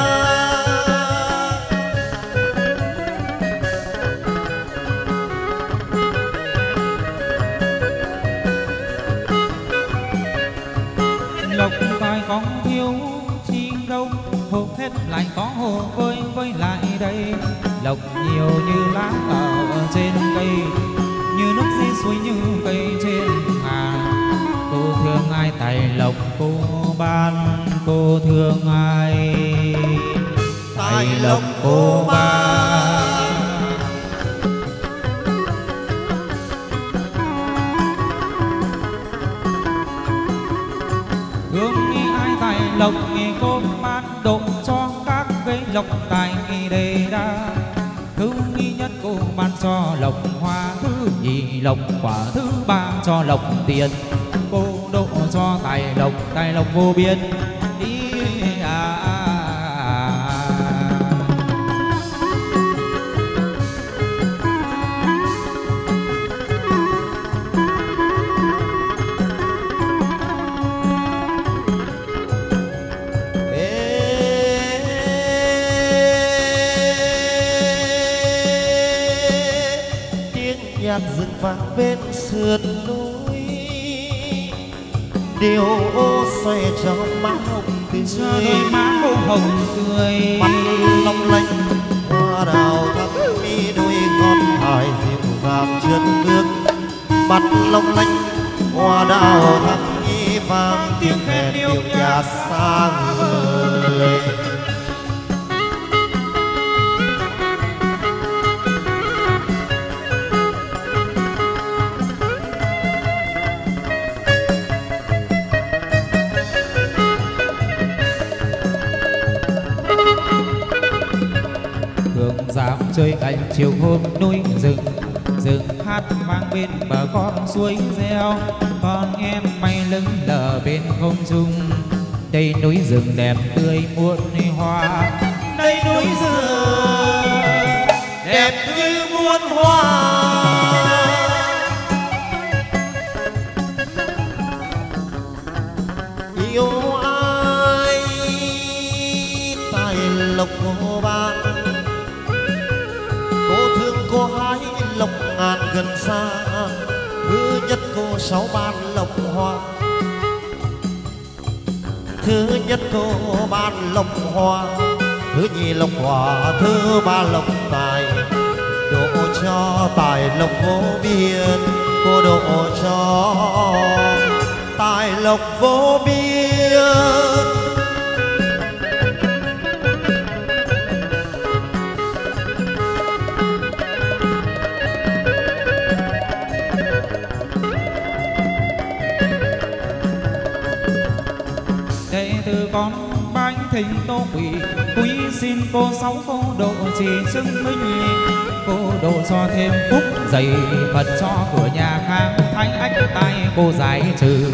lộc tài có thiếu chi đâu, hộp hết lại có hồ với lại đây. Lộc nhiều như lá ở trên cây, như nước dưới suối như cây trên hàng. Cô thương ai tài lộc cô ban, cô thương ai tài lộc cô ban. Thương nghĩ ai tài lộc nghĩ cô ban, độ cho các cây lộc tài nghĩ đề đa. Thứ nghi nhất cô ban cho lộc hoa, thứ nhì lộc quả, thứ ba cho lộc tiền. Cô độ cho tài lộc vô biên. Nhạc rừng vang bên sườn núi, điều ô xoay cho má hồng tươi, cho đôi má cô hồng tươi. mắt long lanh hoa đào thắm mi, đôi con hải dịu dàng chân bước. Mắt long lanh hoa đào thắm mi, vang tiếng hẹn điệu nhạc xa người. Dạo chơi cạnh chiều hôm núi rừng, rừng hát mang bên bờ con suối reo. Con em bay lưng lờ bên không trung, đây núi rừng đẹp tươi muôn hoa. Đây núi rừng đẹp tươi muôn hoa. Yêu ai tài lộc cô ban, cô hái lộc ngàn gần xa. Thứ nhất cô sáu ban lộc hoa, thứ nhất cô ban lộc hoa, thứ nhì lộc quả, thứ ba lộc tài. Độ cho tài lộc vô biên, cô độ cho tài lộc vô biên. Từ con bánh thình tô quỷ, quý xin cô sáu cô độ chỉ chứng minh. Cô độ cho thêm phúc dày Phật cho của nhà khang thánh ách tai cô giải trừ.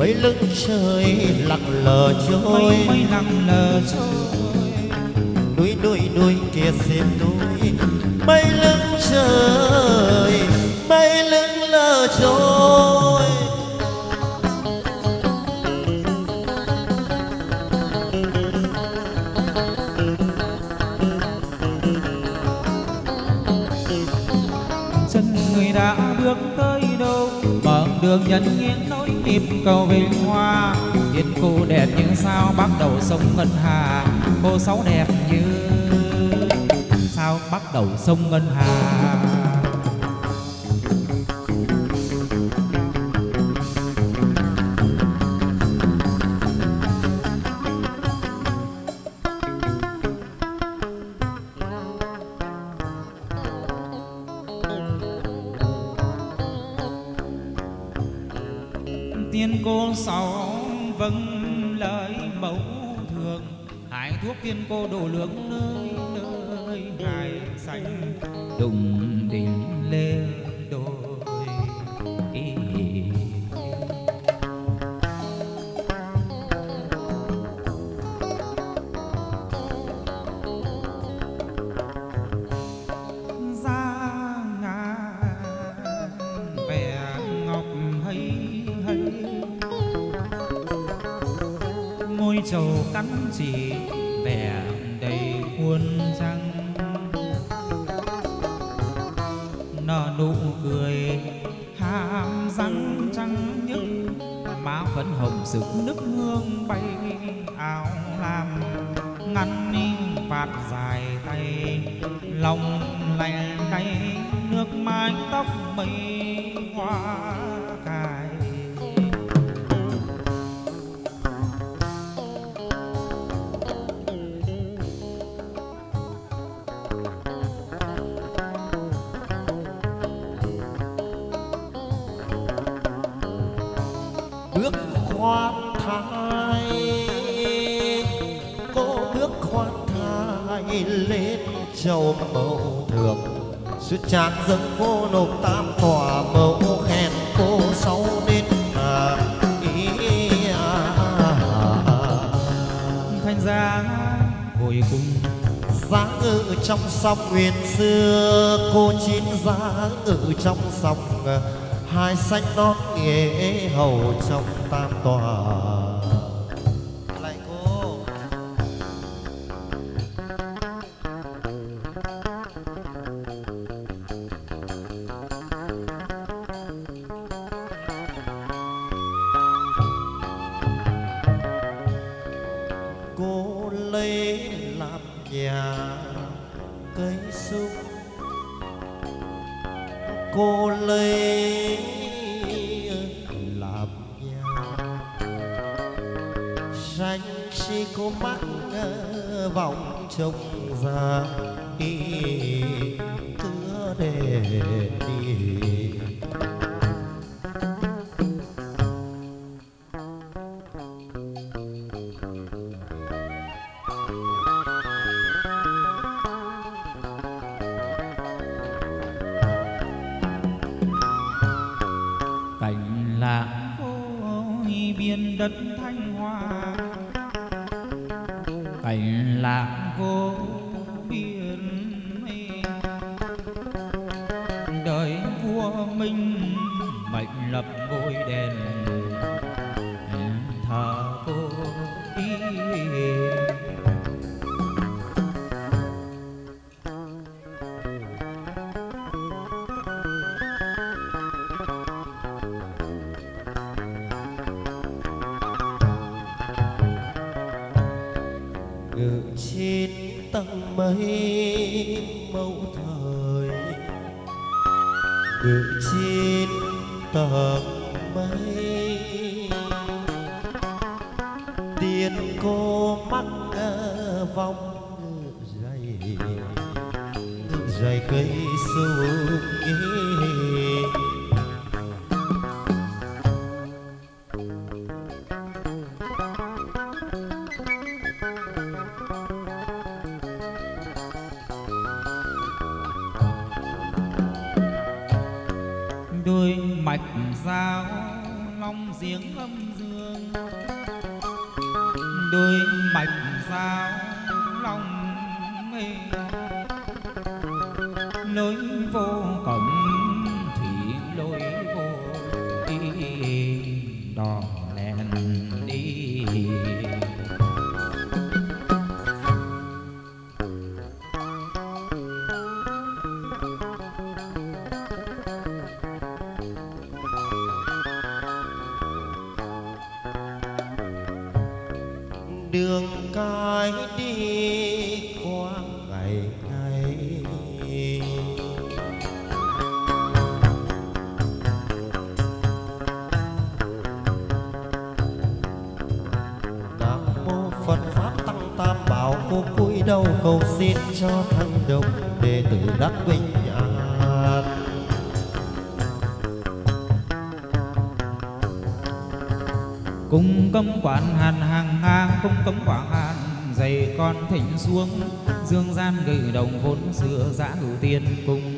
mây lưng trời lặng lờ trôi, mây lặng lờ trôi. Núi núi núi kia xem núi, mây lưng trời mây lưng lờ trôi. Chân người đã bước tới đâu, bằng đường nhân nghiêng nối nhịp cầu về hoa. Thiên cô đẹp như sao bắt đầu sông ngân hà, cô sáu đẹp như sao bắt đầu sông ngân hà. Tiên cô sáu vâng lời mẫu thường, hái thuốc tiên cô đổ lưỡng nơi nơi hải xanh đùng đỉnh lên đôi. Môi trầu cắn chỉ vẻ đầy khuôn trăng, nở nụ cười hàm răng trắng nhức, má phấn hồng sực nức hương bay áo lam, ngăn ninh vạt dài tay lòng lành đay, nước mái tóc mây hoa cài. Bước khoan thai, cô bước khoan thai lên châu mẫu thường, xuất tràng dâng cô nộp tam tòa mẫu khen cô sáu nên Thanh giá hồi cùng giá ngự trong sông nguyên xưa, cô chín giá ngự trong sông, hai xanh non nghề hầu trong tam tòa. Lại cô cô lấy làm nhà cây sung, cô lấy làm nhà xanh khi cô mắt vòng trông ra cứ để đi. cảnh lạ vôi biên đất thanh hoa, cảnh lạ vô biên mây. Đời vua Minh mệnh lập ngôi đền thờ cô ý. Ngự trên tầng mây mẫu thời, ngự trên tầng mây tiên cô mắc vòng ngự dày cây sung đôi mạch dao long giếng âm dương. đôi mạch dao lòng mê lối vô cổng thủy lối vô đi đò lèn đi. Đường cái đi qua ngày ngày, Nam mô Phật Pháp Tăng Tam Bảo. Cô cúi đầu cầu xin cho thanh đồng đệ tử đắc bình an. Cung cấm quản hàn hàng ngang, cung cấm quảng hàn dày con thỉnh xuống, dương gian gửi đồng vốn xưa giã hữu tiên cung.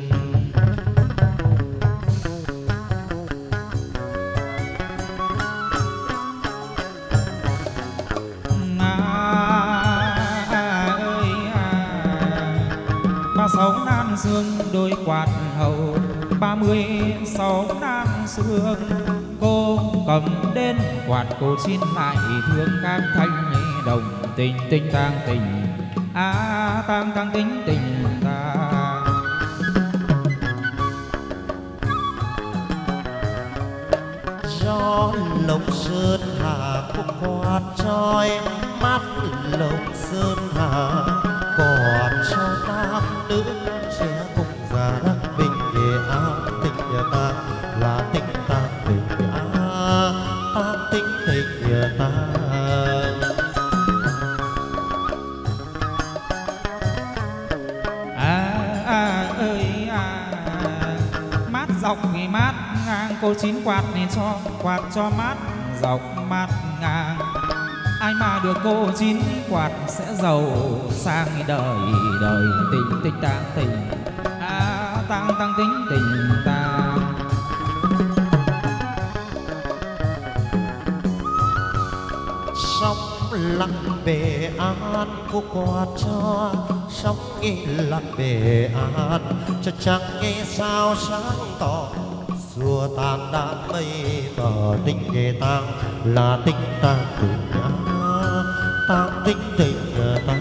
Ba sáu nan xương đôi quạt hầu, 36 nan xương cô cầm đến quạt cô xin lại thương các thanh đồng tình tình tang tình tang tang tình tình ta. Gió lộng sơn hà cũng quạt trói mắt, lộng sơn hà còn cho nam nữ trẻ cùng già đắc bình về áo tình nhà ta là tình ta tình ta tình tình nhà ta. Mát dọc thì mát ngang, cô chín quạt thì cho quạt cho mát dọc mát ngang. Ai mà được cô chín quạt sẽ giàu sang đời đời tình tình tang tình tang tang tình tình tang. Sóng lặng bề an cô quạt cho sóng nghe lặng bề an cho trăng nghe sao sáng tỏ xua tan đám mây tờ tình nghề tang là tình tang tình tang tình tình ta.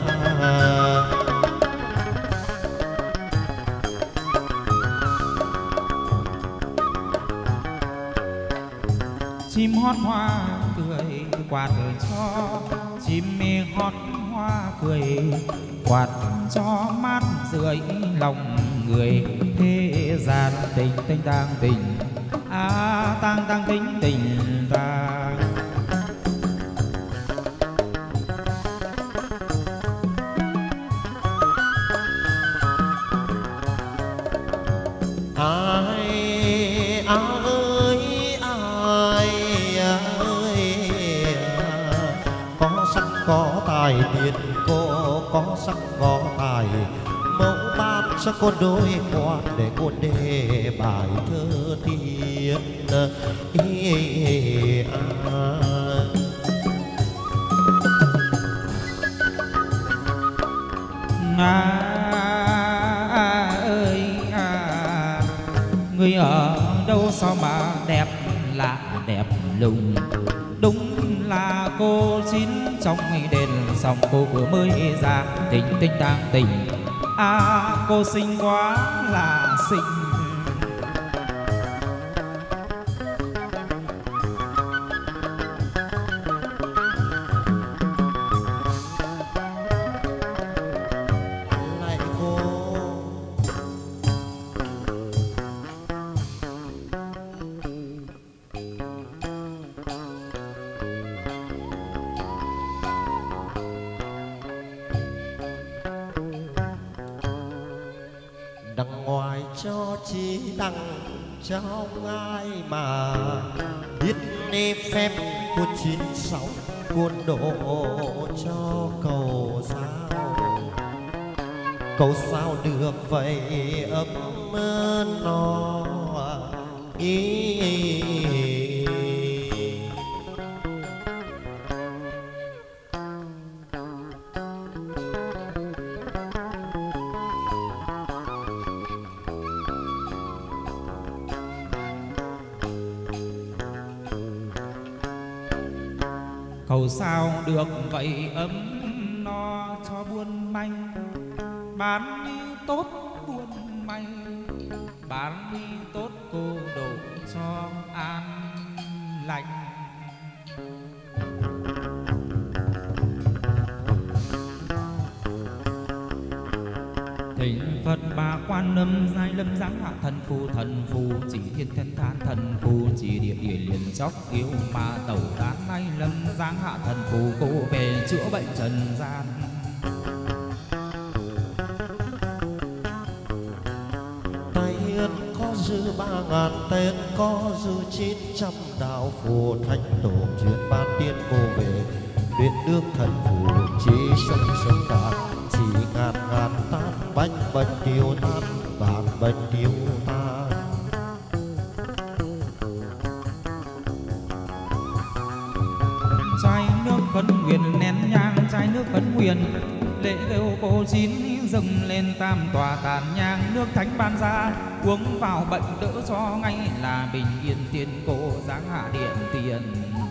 Chim hót hoa cười quạt cho, chim mê hót hoa cười quạt cho mát rượi lòng người. Thế gian tình tình tang tình tang tang tình tình tang. Ai ơi có sắc có tài tiền cô có sắc có tài mẫu ban cho cô đôi quan để cô đề bài thơ thiên người ở đâu sao mà đẹp lạ đẹp lùng. Đúng là cô chín trong đền xong cô vừa mới ra tình tình tang tình cô xinh quá là xinh. lại cô đằng ngoài cho chi đằng trong ai mà biết nê phép của 96 cuốn độ cho cầu sao được vậy ấm no Hầu sao được vậy ấm no cho buôn manh, bán đi tốt buôn may, bán đi tốt cô độ cho an lành. Thỉnh Phật Bà Quan Âm giai lâm giáng hạ thần phù chỉ thiên thân than thần phù chỉ địa địa liền chóc yêu ma tẩu tán nay lâm giáng hạ thần phù cô về chữa bệnh trần gian. Tay ơn có dư 3.000 tên, có dư 900 đạo phù, thánh tổ chuyển ban tiên cô về luyện nước thần phù chỉ sông cạn, chỉ ngàn tan bánh bệnh tiêu tan, vạn bệnh tiêu tan. Chai nước khấn huyền nén nhang, chai nước khấn huyền lễ kêu cô chín dâng lên tam tòa tàn nhang, nước thánh ban ra uống vào bệnh đỡ cho ngay là bình yên tiên cô giáng hạ điện tiền.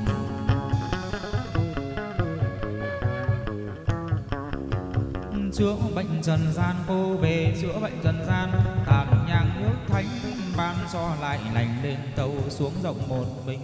Chữa bệnh trần gian cô về chữa bệnh trần gian, tàn nhang nước thánh ban cho lại lành lên tàu xuống rộng một mình.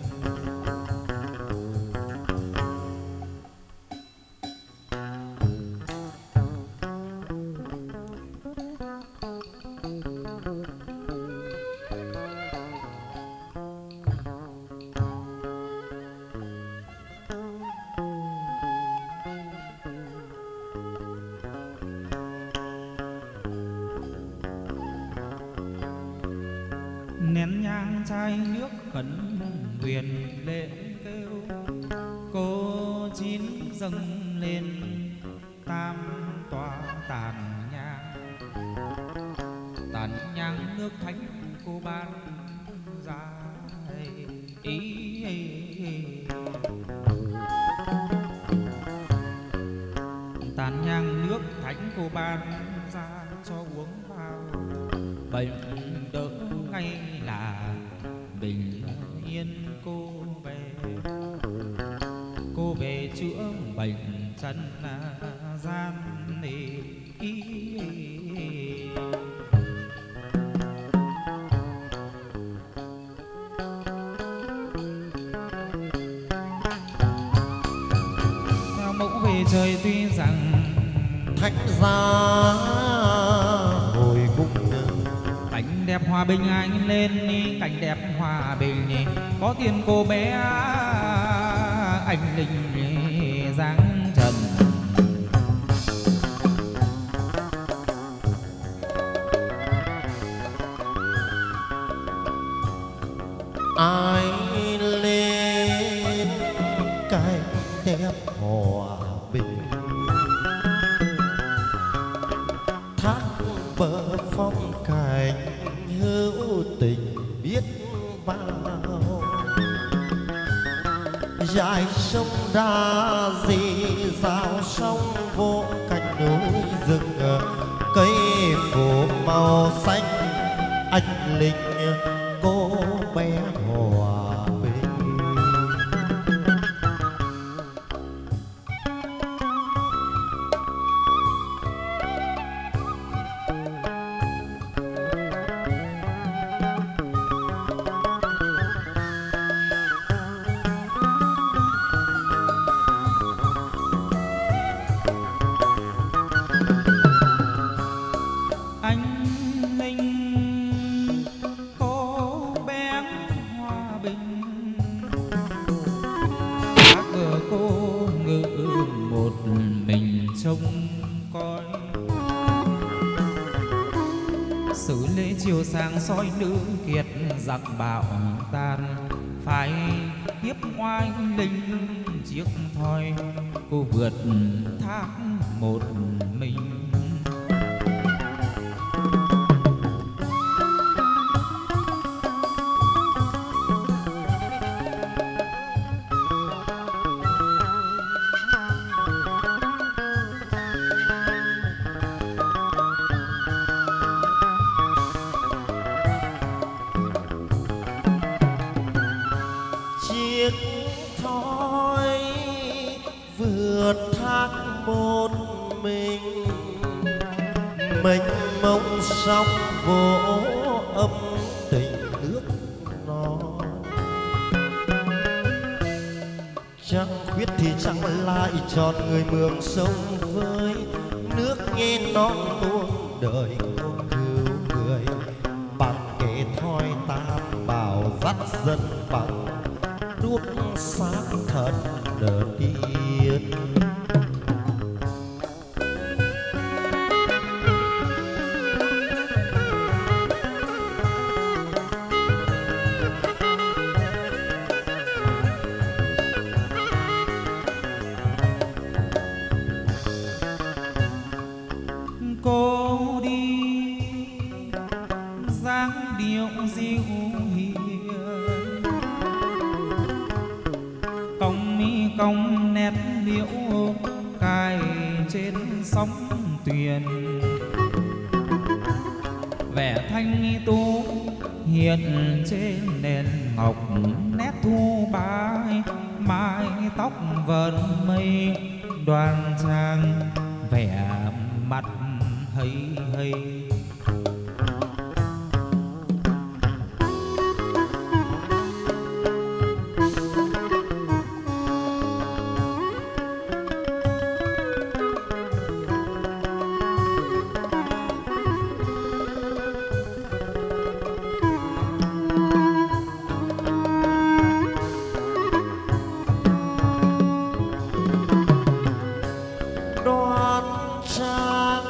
Nén nhang chai nước khấn huyền lễ kêu cô chín dâng lên tam tòa tàn nhang nước thánh cô ban ra tàn nhang nước thánh cô ban ra cho uống vào bệnh đỡ ngay là bình yên cô về chữa bệnh trần gian theo mẫu về trời tuy rằng thánh gia hồi cung cảnh đẹp hòa bình anh lên cảnh đẹp hòa bình có tiền cô bé anh linh dáng trần. ai lên cảnh đẹp hòa bình, thác bờ phong cảnh hữu tình biết bao, dài sông đa dì dào sông vô cạnh núi rừng, cây phủ màu xanh anh linh cô bé hòa bình. Chiều sáng soi nữ kiệt giặc bạo tan, phải tiếp oai linh chiếc thoi cô vượt thác một mình. Chiếc thoi một mình mênh mông sóng vỗ âm tình nước non. Trăng khuyết thì chẳng lại tròn người mường sông với nước nghe non tuôn đời không cứu người. Bằng kẻ thoi tam bảo dắt dân bằng đuốc xác thật đờ tiên. Cô đi dáng điệu diêu hiền, cong mi cong nét liễu cài trên sóng tuyền. Vẻ thanh tú hiện trên nền ngọc, nét thu bái mái tóc vờn mây đoan trang, vẻ mặt hay hay. Đoan trang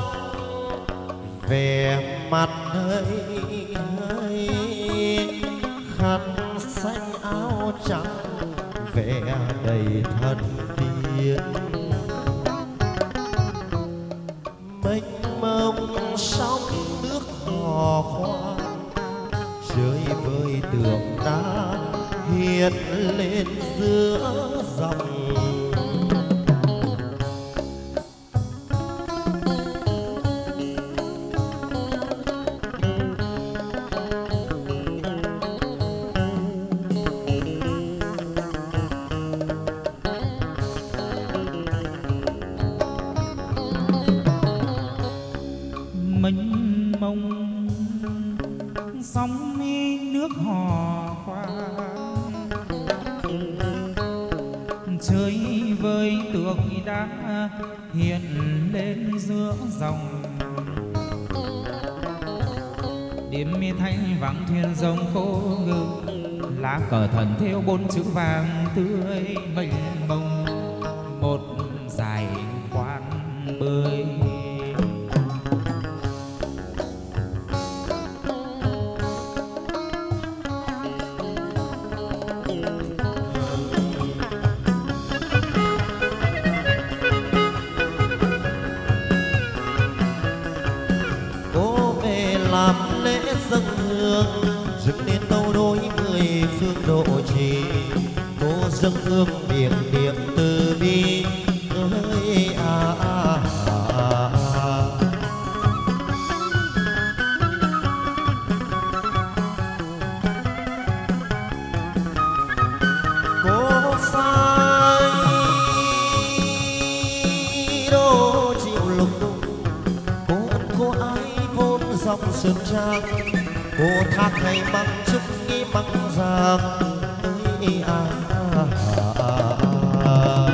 vẻ mặt hơi hơi, khăn xanh áo trắng vẻ đầy thân thiện. Mênh mông sóng nước hò khoan, chơi với tượng đá hiện lên giữa dòng. Mênh mông sóng nước hò khoan, chơi với tượng đá hiện lên giữa dòng. Đêm mi thanh vắng thuyền rồng khô ngư, lá cờ thần thêu 4 chữ vàng tươi mênh mông một dải khoan bơi. Làm lễ dâng hương dựng nên tâu đối 10 phương độ trì. Cô dâng hương miệng niệm từ bi ơi à à à à. Cô sai đô chịu lục đục, cô ân cô ái dòng sơn trang. Cô thác hay măng chúc nghi măng giang ơi à à à à.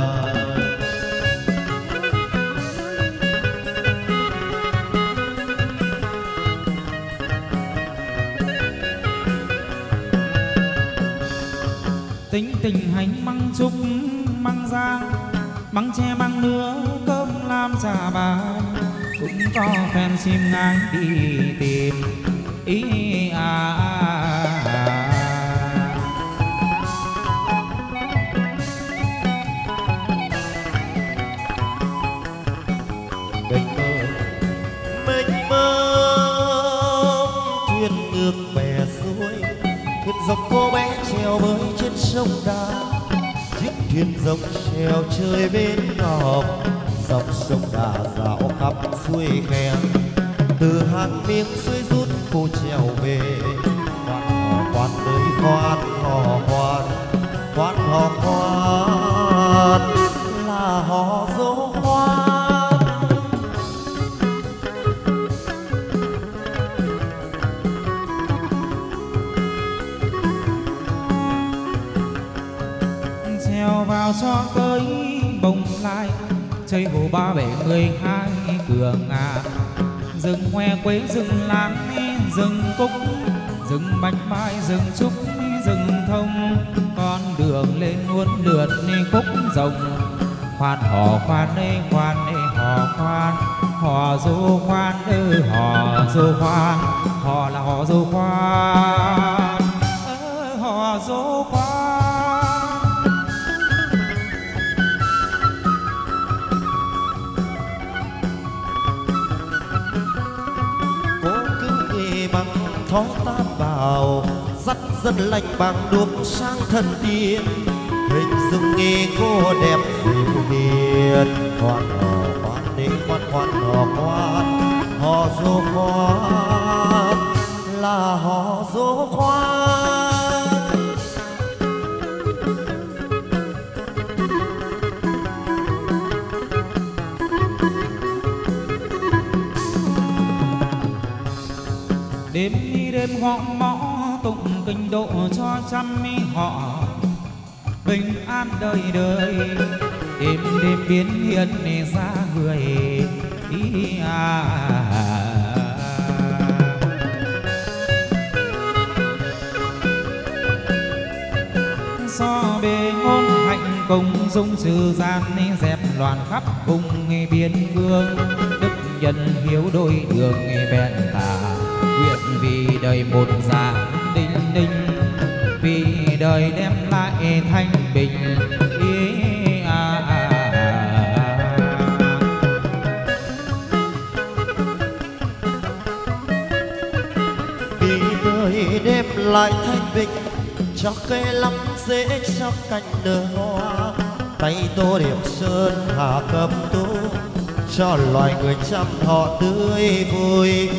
Tính tình hành măng chúc măng giang, măng tre măng nứa cơm làm trà bài. Cũng có phen chim ngang đi tìm ý à, à, à. Mênh mông thuyền ngược bè xuôi, thuyền dòng cô bé treo bơi trên sông đà. Chiếc thuyền dòng treo chơi bên ngọc, dòng sông Đà dạo khắp xuôi khe. Từ hàng miếng suối rút cô trèo về, khoan hò khoan nơi khoan hò khoan, khoan hò khoan là hò dỗ khoan. hò cho tới bồng lai chơi hồ ba bể 12 cường rừng hoe quế rừng lan rừng cúc rừng bạch mai rừng trúc rừng thông con đường lên luôn lượt khúc rồng khoan hò khoan hò khoan hò du khoan hò du khoan hò là hò du khoan hò du khoan. Cố cứ nghề bằng thó tan vào dắt dân lành bằng đuốc sang thần tiên hình dung nghe cô đẹp dịu hiền khoan hò khoan khoan hò khoan hò du khoan là hò du khoan. Đêm đi đêm gõ mõ tụng kinh độ cho trăm họ bình an đời đời đêm đêm biến hiện ra người so bề ngôn hạnh công dung trừ gian dẹp loạn khắp vùng biên cương đức nhân hiếu đôi đường bèn tà nguyện vì đời một già đinh đinh vì đời đem lại thanh bình vì đời đem lại thanh bình cho cây lắm dễ cho cành nở hoa tay tô điểm sơn hạ cầm tú cho loài người chăm họ tươi vui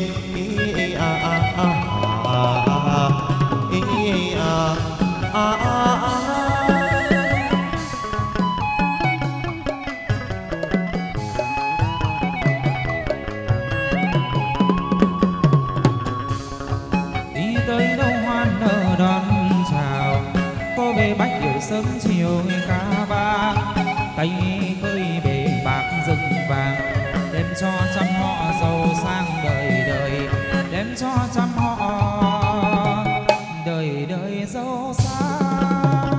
đi tới đâu hoa nở đón chào cô về bách hiểu sớm chiều ca vang tay khơi bể bạc rừng vàng đem cho trăm họ giàu sang đời đời đem cho trăm họ đời đời giàu sang.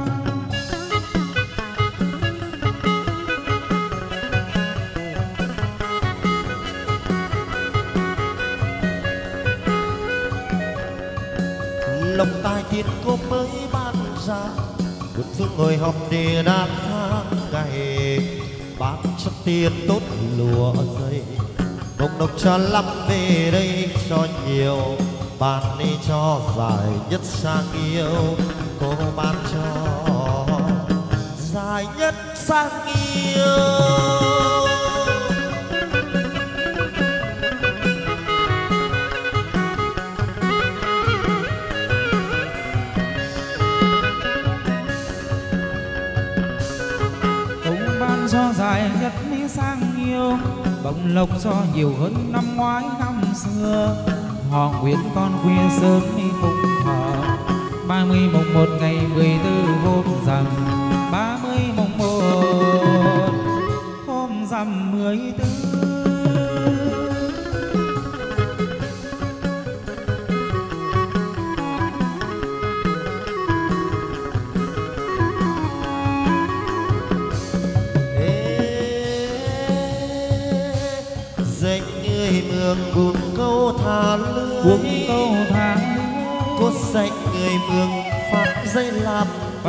lộc tài tiền cô mới ban ra một phương ngồi họp để đàn tháng ngày bán cho tiền tốt lúa dây bông độc cho lắm về đây cho nhiều bán đi cho dài nhất sang yêu cô bán cho dài nhất sang yêu. Cho dài nhất mi sang yêu bồng lộc cho nhiều hơn năm ngoái năm xưa họ nguyện con khuya sớm đi phụng thọ 30 mùng 1 ngày 14 hôm rằm 30 mùng 1 hôm rằm 14. Buông câu thả lưới cô dạy người mường phát dây làm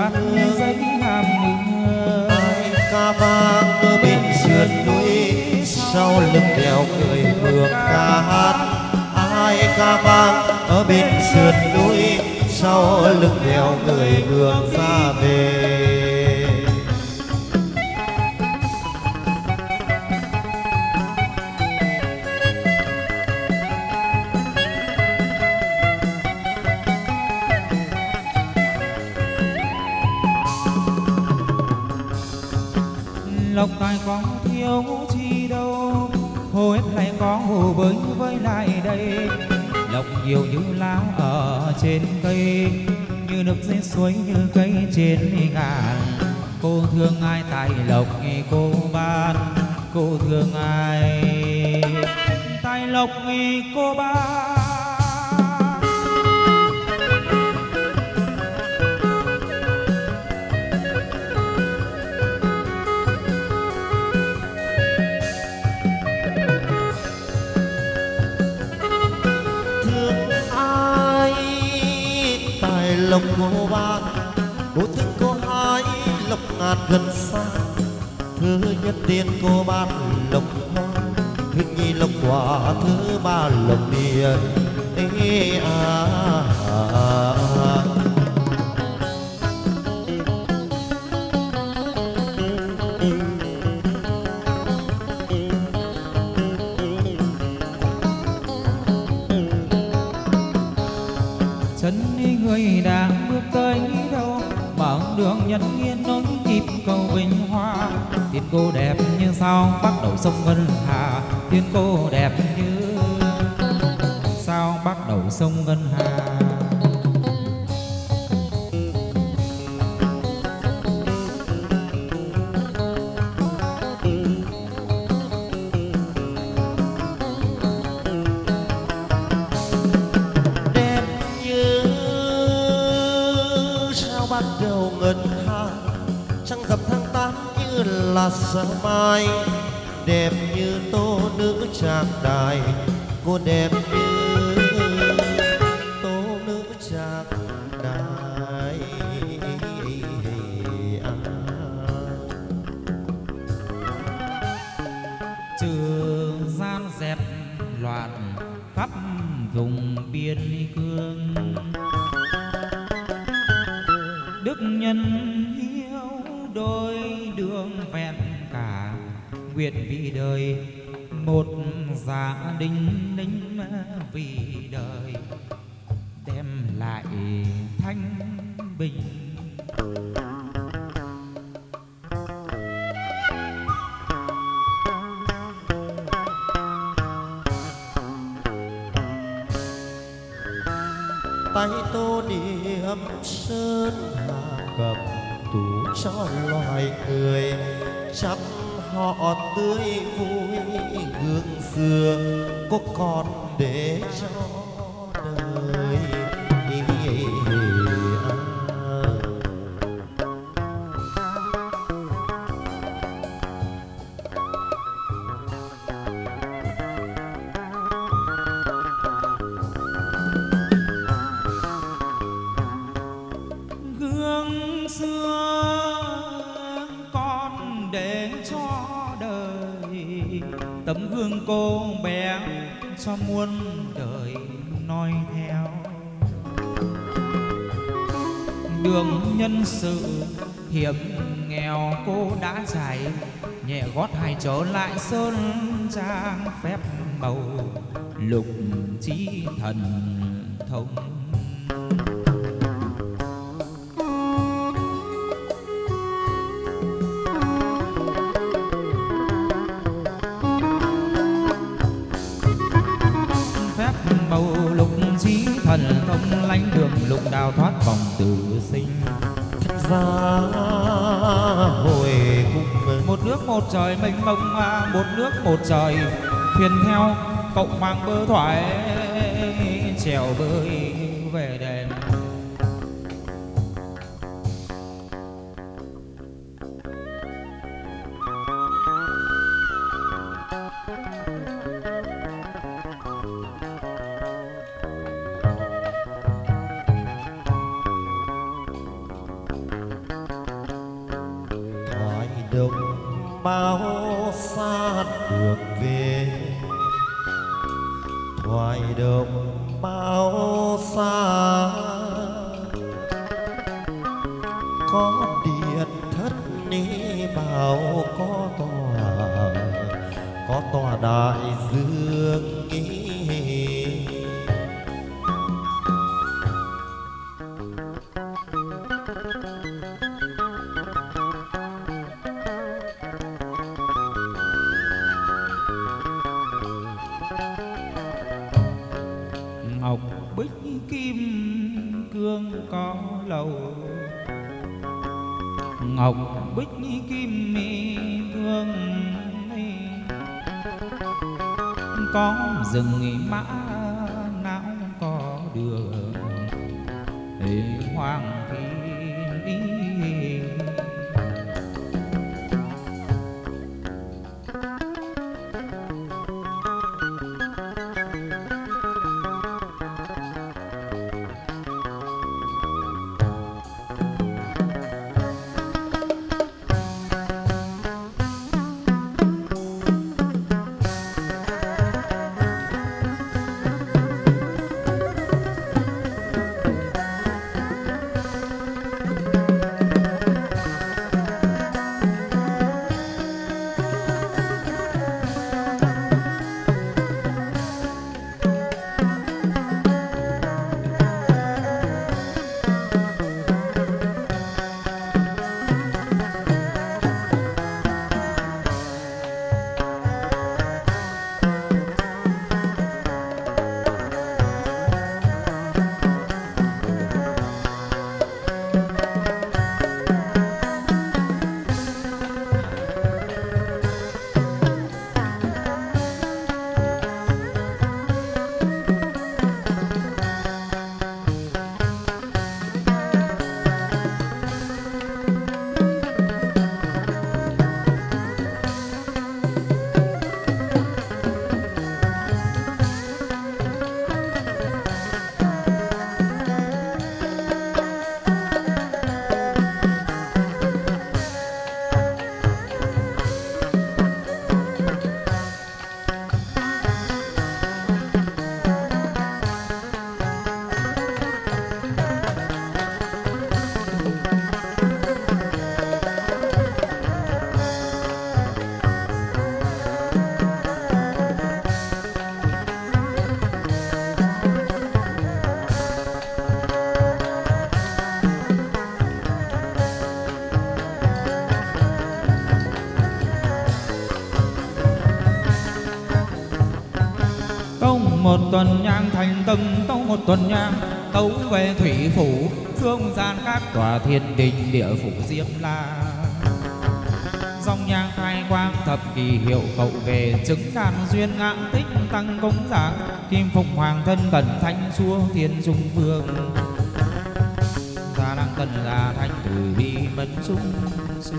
nương ai ca vang ở bên sườn núi sau lưng đèo người mường ca hát ai ca vang ở bên sườn núi sau lưng đèo người mường ra về. Lộc tài có thiếu chi đâu hồ hết lại có hồ với lại đây lộc nhiều như lá ở trên cây như nước dưới suối như cây trên ngàn Cô thương ai tài lộc cô ban, cô thương ai tài lộc cô ban. Thương ai tài lộc cô ban, cô thương cô hai lộc ngàn gần xa. Thứ nhất tiên cô ban lộc hoa, thứ nhì lộc quả, thứ ba lộc tiền. Chân đi người đang bước tới đâu, mở đường nhân nghiên nối nhịp cầu Bình Hoa. Tiên cô đẹp như sao bắt đầu sông Ngân Hà, tiên cô đẹp như sao bắt đầu sông Ngân Hà. Đẹp như sao bắt đầu Ngân Hà, trăng rằm tháng 8 như là sao mai. Đẹp như tô nữ trạc đài, cô đẹp như tô nữ trạc đài. Trường gian dẹp loạn khắp vùng biên cương, đức nhân hiếu đôi đường vẹn cả. Nguyện vì đời một gia đình ninh, vì đời đem lại thanh bình. Tay tô điểm sơn hà, cầm tú cho loài người. Chăm họ tươi vui gương xưa, có còn để cho đời. Gương xưa còn để cho đời, tấm gương cô bé cho muôn đời noi theo. Đường nhân sự hiểm nghèo cô đã trải, nhẹ gót hai trở lại sơn trang. Phép màu lục trí thần thông, màu lục trí thần thông. Lánh đường lục đào thoát vòng tử sinh. Ra hồi cung Một nước một trời mênh mông, một nước một trời thuyền theo. Cộng mang bơ thoại chèo bơi về đền. đồng bao xa được về, thoại đồng bao xa có điện thất ni bảo có tòa đại dương ý. Ngọc bích kim cương có lầu, ngọc bích kim thương có rừng mã não có đường hoàng thiên. Một tuần nhang thành từng tấu một tuần nhang tấu về thủy phủ dương gian các tòa thiên đình địa phủ Diêm La. Dòng nhang khai quang thập kỳ hiệu cậu về chứng đàn duyên ngạn tích tăng cống giảng kim phục hoàng thân cẩn thanh xua thiên dung vương gia đăng tân gia thanh từ bi mẫn sung sung.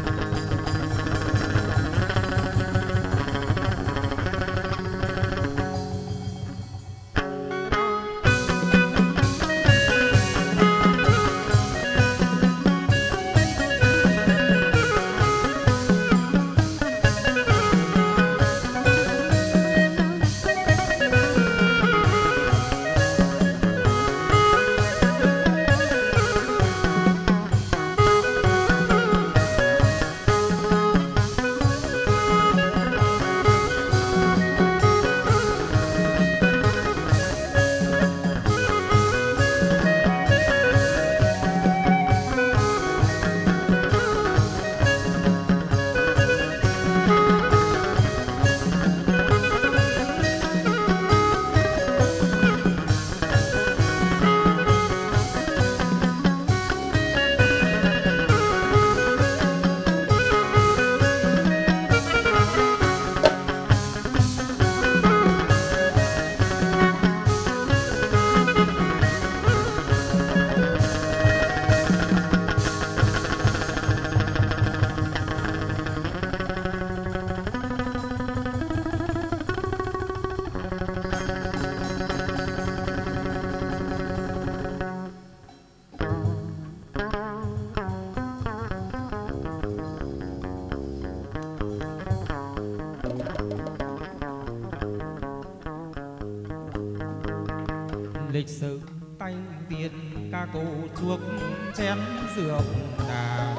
Lịch sử tay tiền ca cổ chuộc chén rượu đà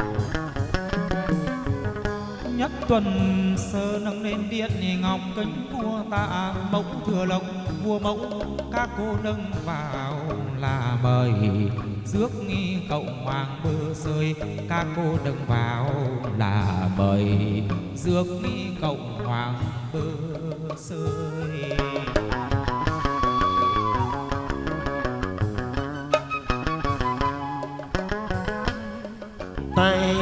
nhất tuần sơ nâng lên điện ngọc kính vua tạ mẫu thừa lộc vua mẫu các cô nâng vào là mời rước nghi cậu hoàng bơ sơi các cô nâng vào là mời rước nghi cậu hoàng bơ sơi. Tay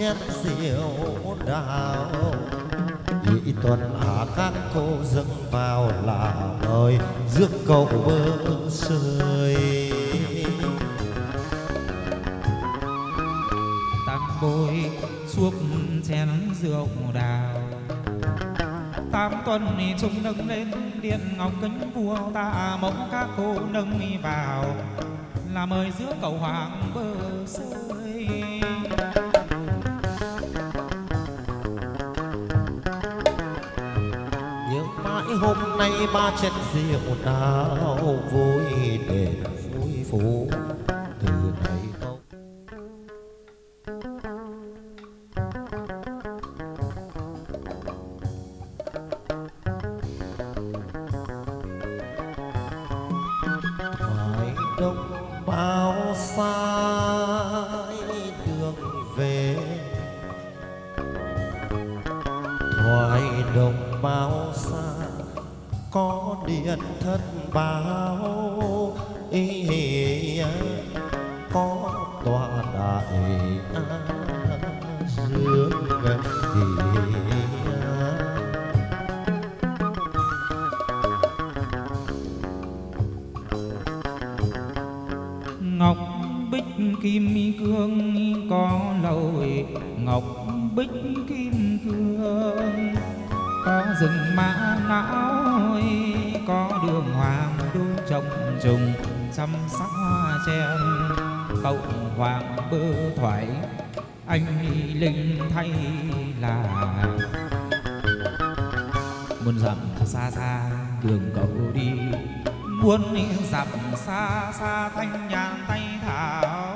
chén rượu đào. Nhị tuần các cô dâng vào là ơi rước cậu bơ sơi. Tam bôi suốt chén rượu đào. Tam tuần chúng nâng lên điện ngọc kính vua ta, mong các cô nâng vào là mời rước cậu hoàng bơ sơi. Hôm nay ba chén rượu đào vui đền vui phố từ này không. Thoại đông bao sai đường về, thoại đồng bao xa có điện thất báo. Có tòa đại dương ngọc bích kim cương có lầu, ngọc bích kim cương có rừng mã não, có đường hoàng đôi trồng trùng chăm sắc hoa chen. Cậu hoàng bơ thoại anh linh thay là muôn dặm xa xa đường cậu đi, muôn dặm xa xa thanh nhàn tay thảo.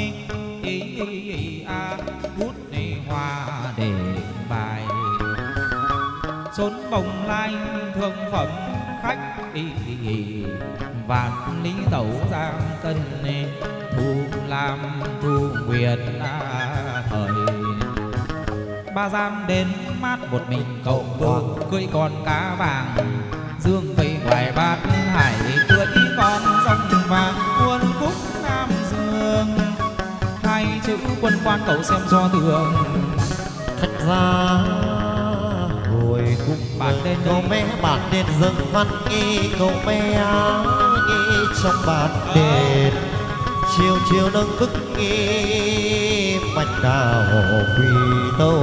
Bút hoa để bài chốn bồng lai thương phẩm khách. Vạn lý tẩu giang tân thu làm thu nguyệt thời. Ba gian đến mát một mình cậu bơ cưỡi con cá vàng, dương cây ngoài bát hải cưỡi con sông vàng muôn khúc nam dương. Hai chữ quân quan cậu xem cho tường. thật ra hồi cùng bản đền câu mẹ bản đền dâng văn nghi câu mẹ nghi trong bản đền. Chiều chiều nâng bức nghi bạch đào quỳ tâu.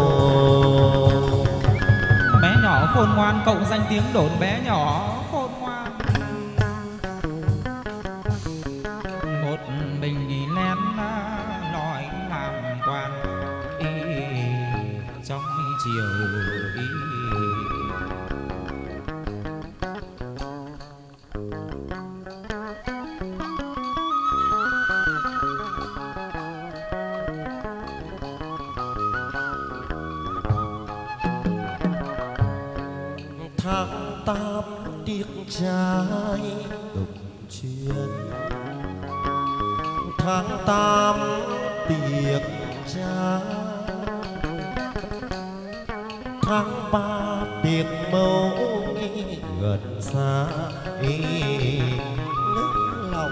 Bé nhỏ khôn ngoan cậu danh tiếng đồn bé nhỏ khôn ngoan. Một mình lén lòi làm quan trong chiều tháng tám tiếc trai độc chuyên. Tháng tám tiếc trai, tháng ba tiếc mẫu gần xa nức lòng.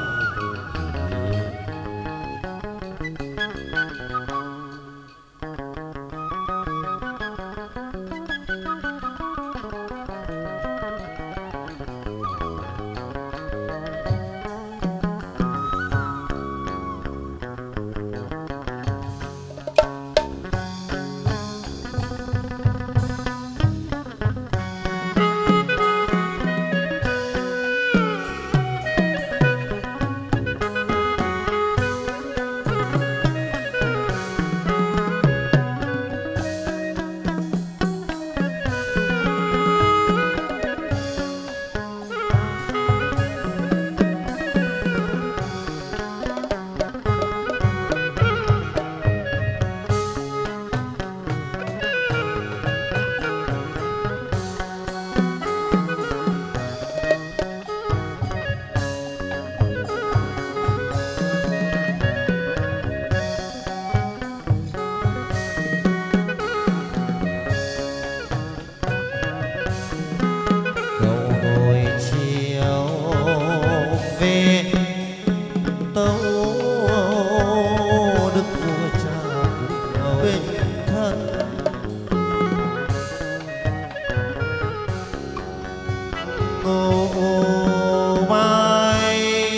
ngô mai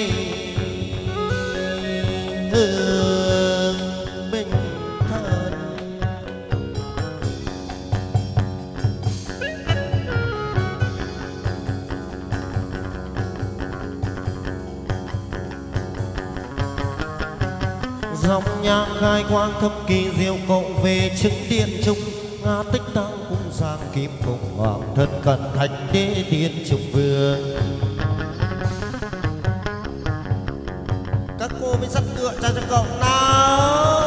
hương bình thân. Dòng nhang khai quang thập kỳ diệu cậu về chứng điện trung ngã tích tăng cung sang kim cùng hoàng thân cận thánh đế tiên trung vương. Các cô mới dắt ngựa cho cậu nào.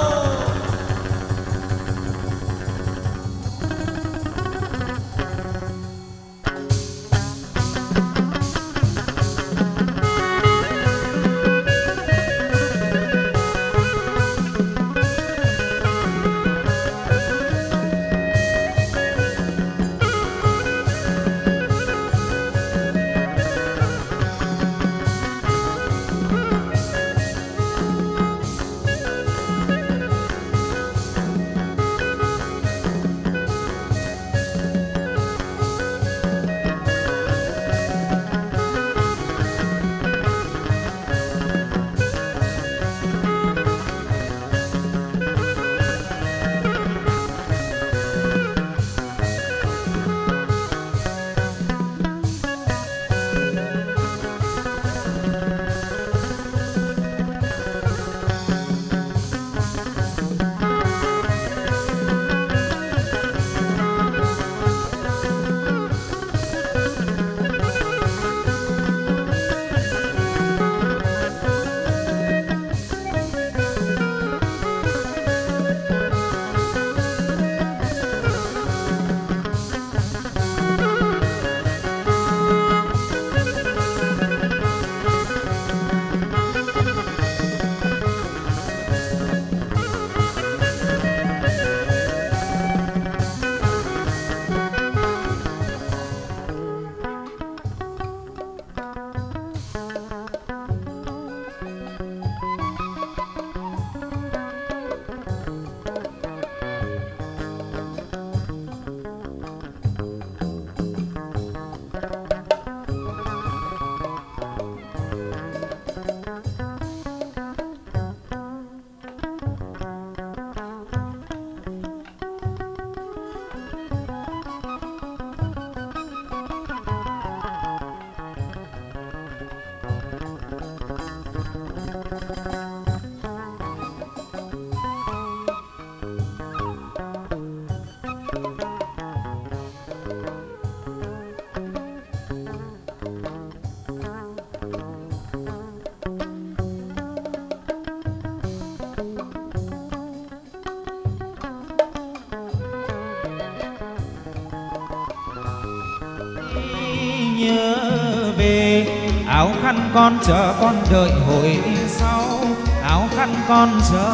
Áo khăn con chờ con đợi hồi sau, áo khăn con chờ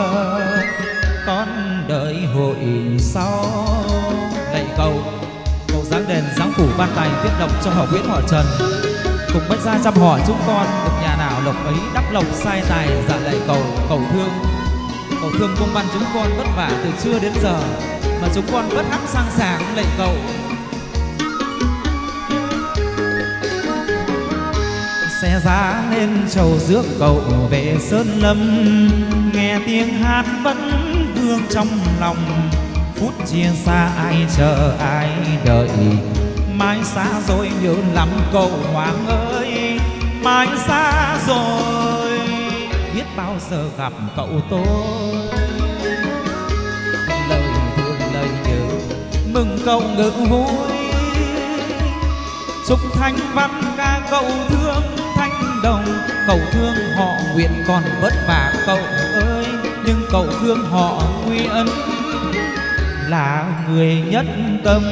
con đợi hồi sau. Lạy cầu, cầu giáng đền giáng phủ ban tài tiết lộc cho họ Nguyễn họ Trần, cùng bách gia trăm họ chúng con được nhà nào lộc ấy đắc lộc sai tài. Dạ lạy cầu, cầu thương công văn chúng con vất vả từ trưa đến giờ mà chúng con vẫn hăng sang sảng. Lạy cầu xe giá lên trầu rước cậu về sơn lâm, nghe tiếng hát vẫn vương trong lòng. Phút chia xa ai chờ ai đợi, mai xa rồi nhớ lắm cậu Hoàng ơi. Mai xa rồi biết bao giờ gặp cậu tôi. Lời thương lời nhớ mừng cậu ngỡ vui, chúc thanh văn ca cậu thương thanh đồng. Cậu thương họ nguyện còn vất vả cậu ơi, nhưng cậu thương họ Nguyễn là người nhất tâm.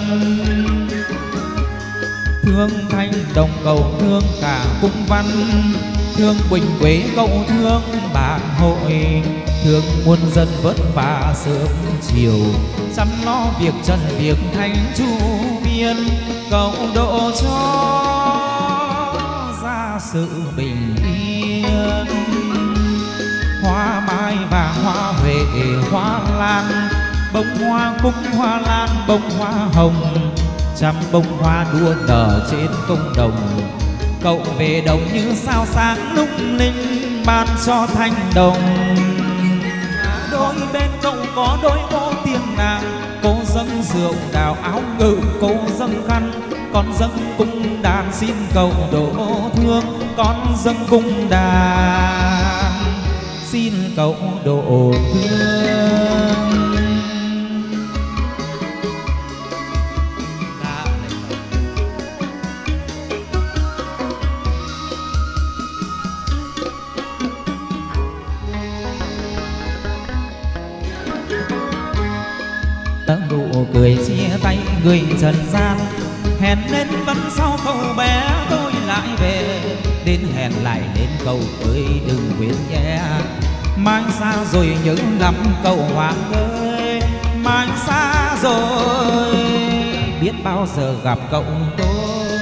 Thương thanh đồng cậu thương cả cung văn, thương Quỳnh Quế cậu thương bản hội. Thương muôn dân vất vả sớm chiều, chăm lo việc trần việc thanh chu viên. Cậu độ cho ra sự bình yên, hoa mai vàng hoa huệ hoa lan, bông hoa cúc hoa lan bông hoa hồng. trăm bông hoa đua nở trên công đồng. Cậu về đồng như sao sáng lung linh ban cho thanh đồng. Đôi bên cậu có đôi cô tiên nàng, cô dâng rượu đào áo ngự, cô dâng khăn, con dâng cung đàn xin cậu độ thương. Con dâng cung đàn xin cậu độ thương. Nụ cười chia tay người trần gian, hẹn đến vẫn sau cậu bé tôi lại về. Đến hẹn lại đến cậu ơi đừng quên nhé, mai xa rồi nhớ lắm cậu Hoàng ơi. Mai xa rồi biết bao giờ gặp cậu tôi.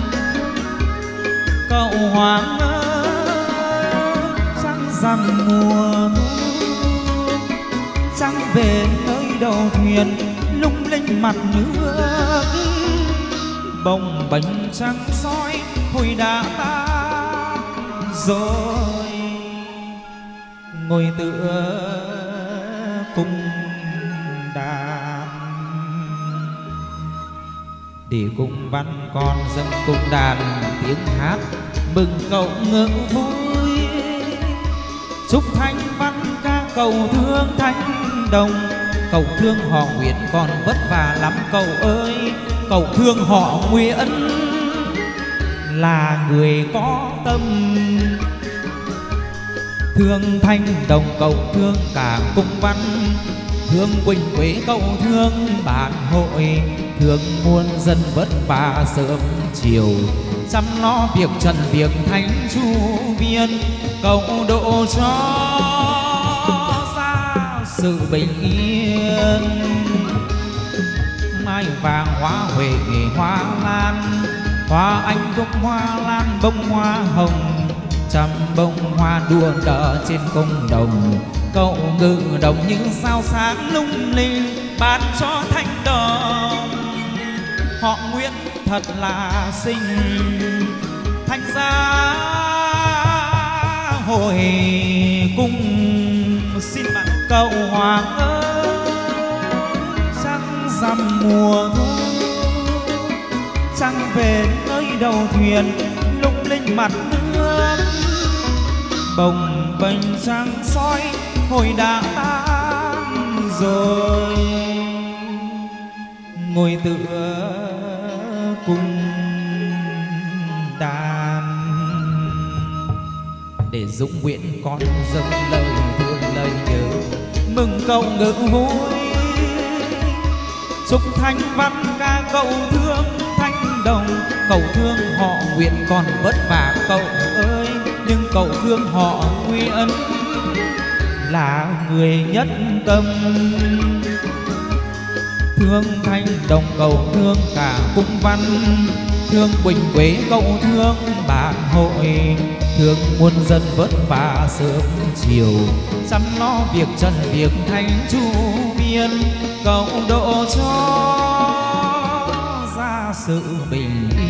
Cậu Hoàng ơi trăng rằm mùa thu, trăng về nơi đầu thuyền lung linh mặt nước. Bồng bềnh trăng soi hồi đã tan rồi, ngồi tựa cung đàn. Để cùng văn con dâng cung đàn tiếng hát mừng cậu ngỡ vui. Chúc thanh văn ca cầu thương thanh đồng, cậu thương họ Nguyễn còn vất vả lắm cậu ơi. Cậu thương họ Nguyễn là người có tâm, thương thanh đồng cậu thương cả cung văn. Thương Quỳnh Quế cậu thương bản hội, thương muôn dân vất vả sớm chiều, chăm lo việc trần việc thánh chu viên. Cậu độ cho sự bình yên, mai vàng hoa huệ hoa lan, hoa anh cúc hoa lan bông hoa hồng. Trăm bông hoa đua nở trên công đồng, cậu ngự đồng những sao sáng lung linh ban cho thanh đồng. Họ Nguyễn thật là xinh, thành ra hồi cung xin bạn cậu Hoàng ơi. Trăng rằm mùa thu, trăng về nơi đầu thuyền lung linh mặt nước. Bồng bềnh trăng soi hồi đã tan rồi, ngồi tựa cung đàn. Để Dũng Nguyễn con dâng lời thương lời nhớ mừng cậu ngỡ vui. Chúc thanh văn ca cậu thương thanh đồng, cậu thương họ Nguyễn còn vất vả cậu ơi. Nhưng cậu thương họ Nguyễn là người nhất tâm, thương thanh đồng cậu thương cả cung văn. Thương Quỳnh Quế cậu thương bản hội, thương muôn dân vất vả sớm chiều, chăm lo việc trần việc thánh chu viên. Cậu độ cho ra sự bình yên.